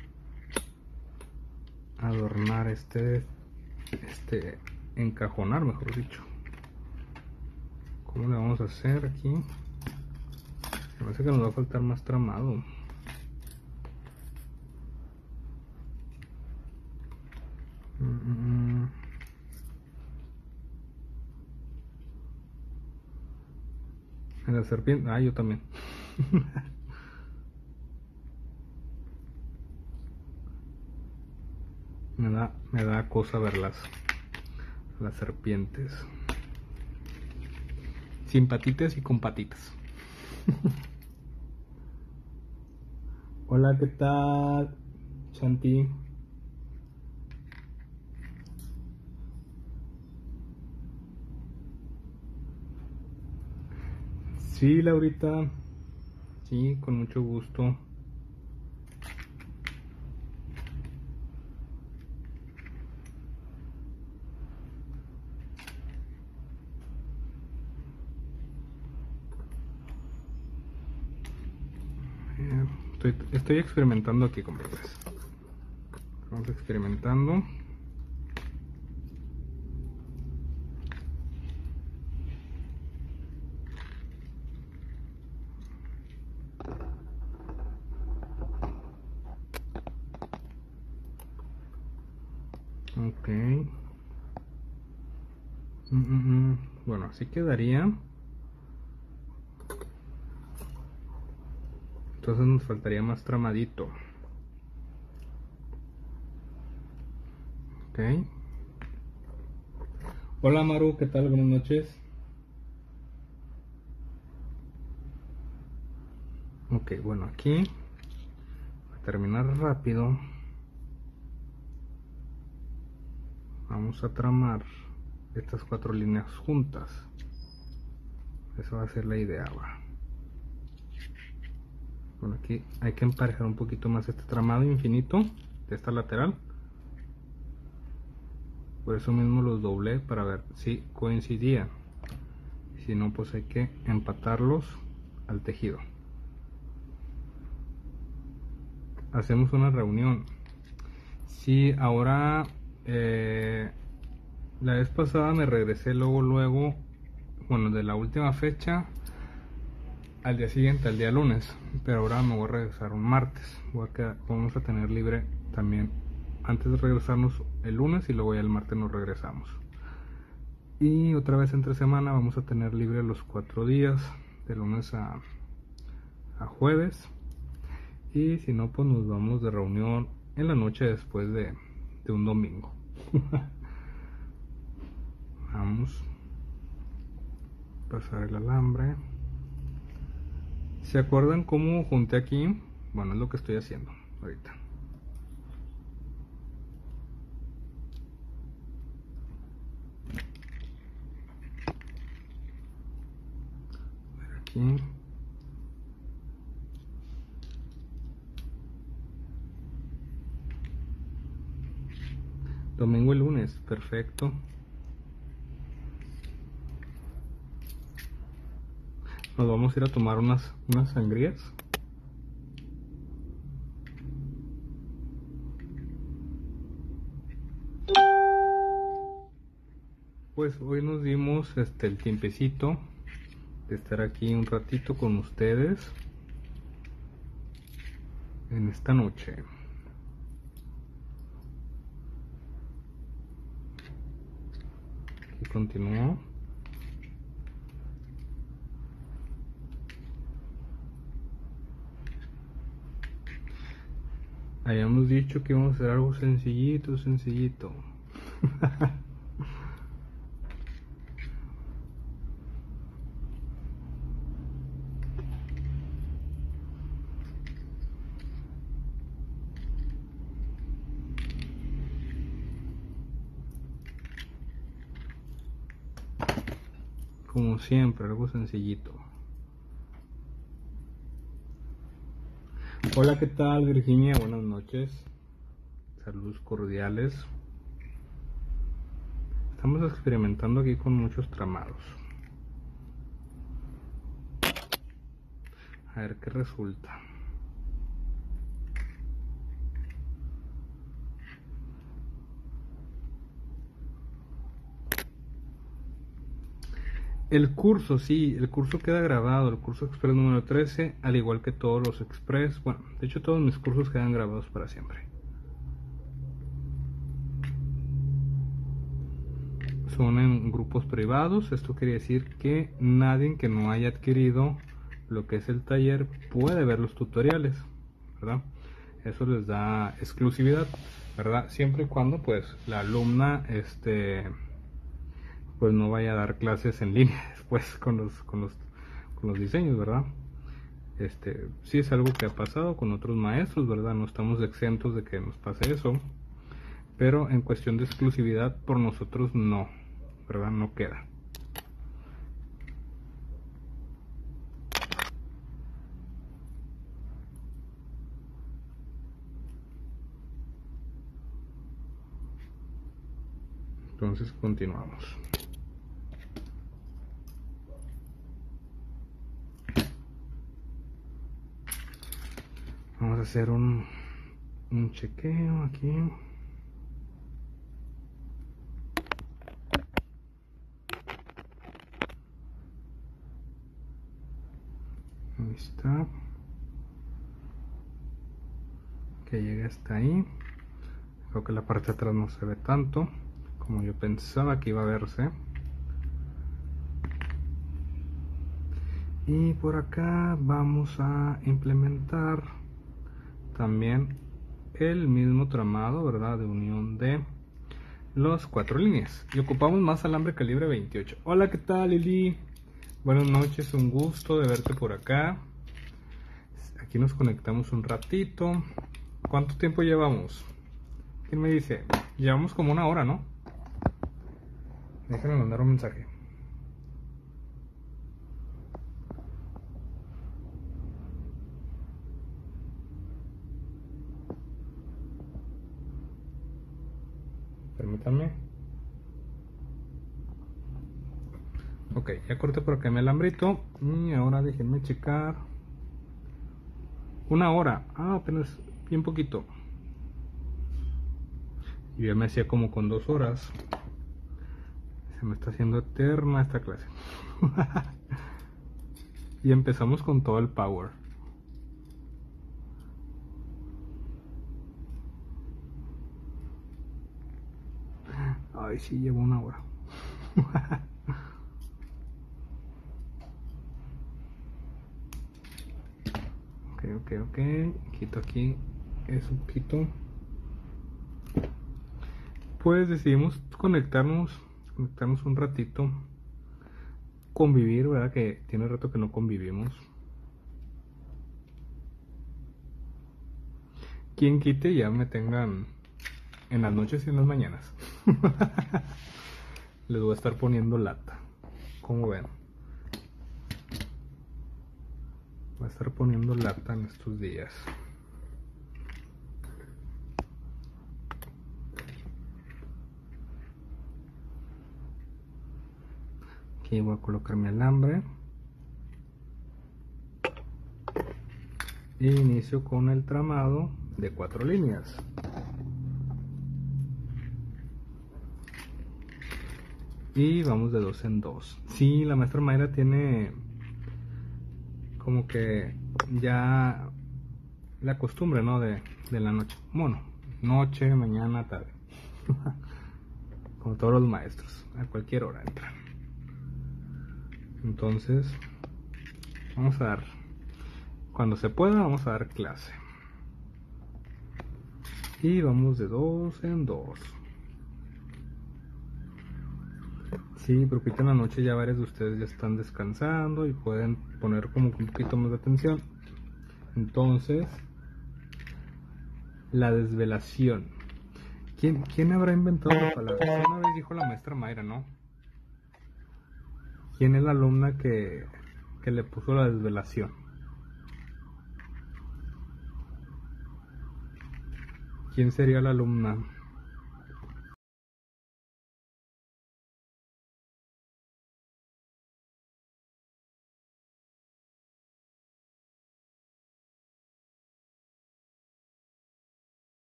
adornar este, este, encajonar, mejor dicho. ¿Cómo le vamos a hacer aquí? Me parece que nos va a faltar más tramado. Mm -mm. En la serpiente, ah, yo también. me da, me da cosa verlas, las serpientes. Sin patitas y con patitas. Hola, ¿qué tal, Santi? Sí, Laurita. Sí, con mucho gusto. Estoy, estoy experimentando aquí, compañeros. Vamos experimentando. Ok. Mm, mm, mm. Bueno, así quedaría. Entonces nos faltaría más tramadito. Ok. Hola Maru, ¿qué tal? Buenas noches. Ok, bueno, aquí para terminar rápido vamos a tramar estas cuatro líneas juntas. Esa va a ser la idea, va. Bueno, aquí hay que emparejar un poquito más este tramado infinito de esta lateral. Por eso mismo los doblé para ver si coincidían. Si no, pues hay que empatarlos al tejido. Hacemos una reunión. Sí, ahora eh, la vez pasada me regresé luego, luego, bueno, de la última fecha al día siguiente, al día lunes, pero ahora me voy a regresar un martes. Voy a quedar, vamos a tener libre también antes de regresarnos el lunes y luego ya el martes nos regresamos. Y otra vez entre semana vamos a tener libre los cuatro días, de lunes a, a jueves. Y si no, pues nos vamos de reunión en la noche después de, de un domingo. Vamos a pasar el alambre. ¿Se acuerdan cómo junté aquí? Bueno, es lo que estoy haciendo ahorita. Aquí. Domingo y lunes, perfecto. Nos vamos a ir a tomar unas, unas sangrías. Pues hoy nos dimos este, el tiempecito de estar aquí un ratito con ustedes en esta noche. Aquí continúo. Habíamos dicho que íbamos a hacer algo sencillito, sencillito. como siempre, algo sencillito. Hola, ¿qué tal, Virginia? Buenas noches. Saludos cordiales. Estamos experimentando aquí con muchos tramados. A ver qué resulta. El curso, sí, el curso queda grabado, el curso Express número trece, al igual que todos los Express. Bueno, de hecho todos mis cursos quedan grabados para siempre. Son en grupos privados, esto quiere decir que nadie que no haya adquirido lo que es el taller puede ver los tutoriales, ¿verdad? Eso les da exclusividad, ¿verdad? Siempre y cuando pues la alumna este pues no vaya a dar clases en línea después con los con los con los diseños, ¿verdad? Este sí es algo que ha pasado con otros maestros, ¿verdad? No estamos exentos de que nos pase eso, pero en cuestión de exclusividad por nosotros no, ¿verdad? No queda. Entonces continuamos. Vamos a hacer un, un chequeo aquí. Ahí está. Que llegue hasta ahí. Creo que la parte de atrás no se ve tanto como yo pensaba que iba a verse. Y por acá vamos a implementar también el mismo tramado, ¿verdad? De unión de los cuatro líneas. Y ocupamos más alambre calibre veintiocho. Hola, ¿qué tal, Lili? Buenas noches, un gusto de verte por acá. Aquí nos conectamos un ratito. ¿Cuánto tiempo llevamos? ¿Quién me dice? Llevamos como una hora, ¿no? Déjame mandar un mensaje. Permítanme. Ok, ya corté por acá mi alambrito. Y ahora déjenme checar. Una hora. Ah, apenas bien poquito. Yo ya me hacía como con dos horas. Se me está haciendo eterna esta clase. Y empezamos con todo el power. Ay, sí, llevo una hora. Ok, ok, ok. Quito aquí eso un poquito. Pues decidimos conectarnos, conectarnos un ratito. Convivir, ¿verdad? Que tiene rato que no convivimos. Quien quite ya me tengan en las noches y en las mañanas. Les voy a estar poniendo lata. Como ven. Voy a estar poniendo lata en estos días. Aquí voy a colocar mi alambre. E inicio con el tramado de cuatro líneas. Y vamos de dos en dos. Sí, la maestra Mayra tiene como que ya la costumbre, ¿no? De, de la noche. Bueno, noche, mañana, tarde. Como todos los maestros, a cualquier hora entran. Entonces, vamos a dar, cuando se pueda, vamos a dar clase. Y vamos de dos en dos. Sí, porque ahorita en la noche ya varios de ustedes ya están descansando y pueden poner como un poquito más de atención. Entonces, la desvelación. ¿Quién, quién habrá inventado la palabra? Una vez dijo la maestra Mayra, ¿no? ¿Quién es la alumna que, que le puso la desvelación? ¿Quién sería la alumna?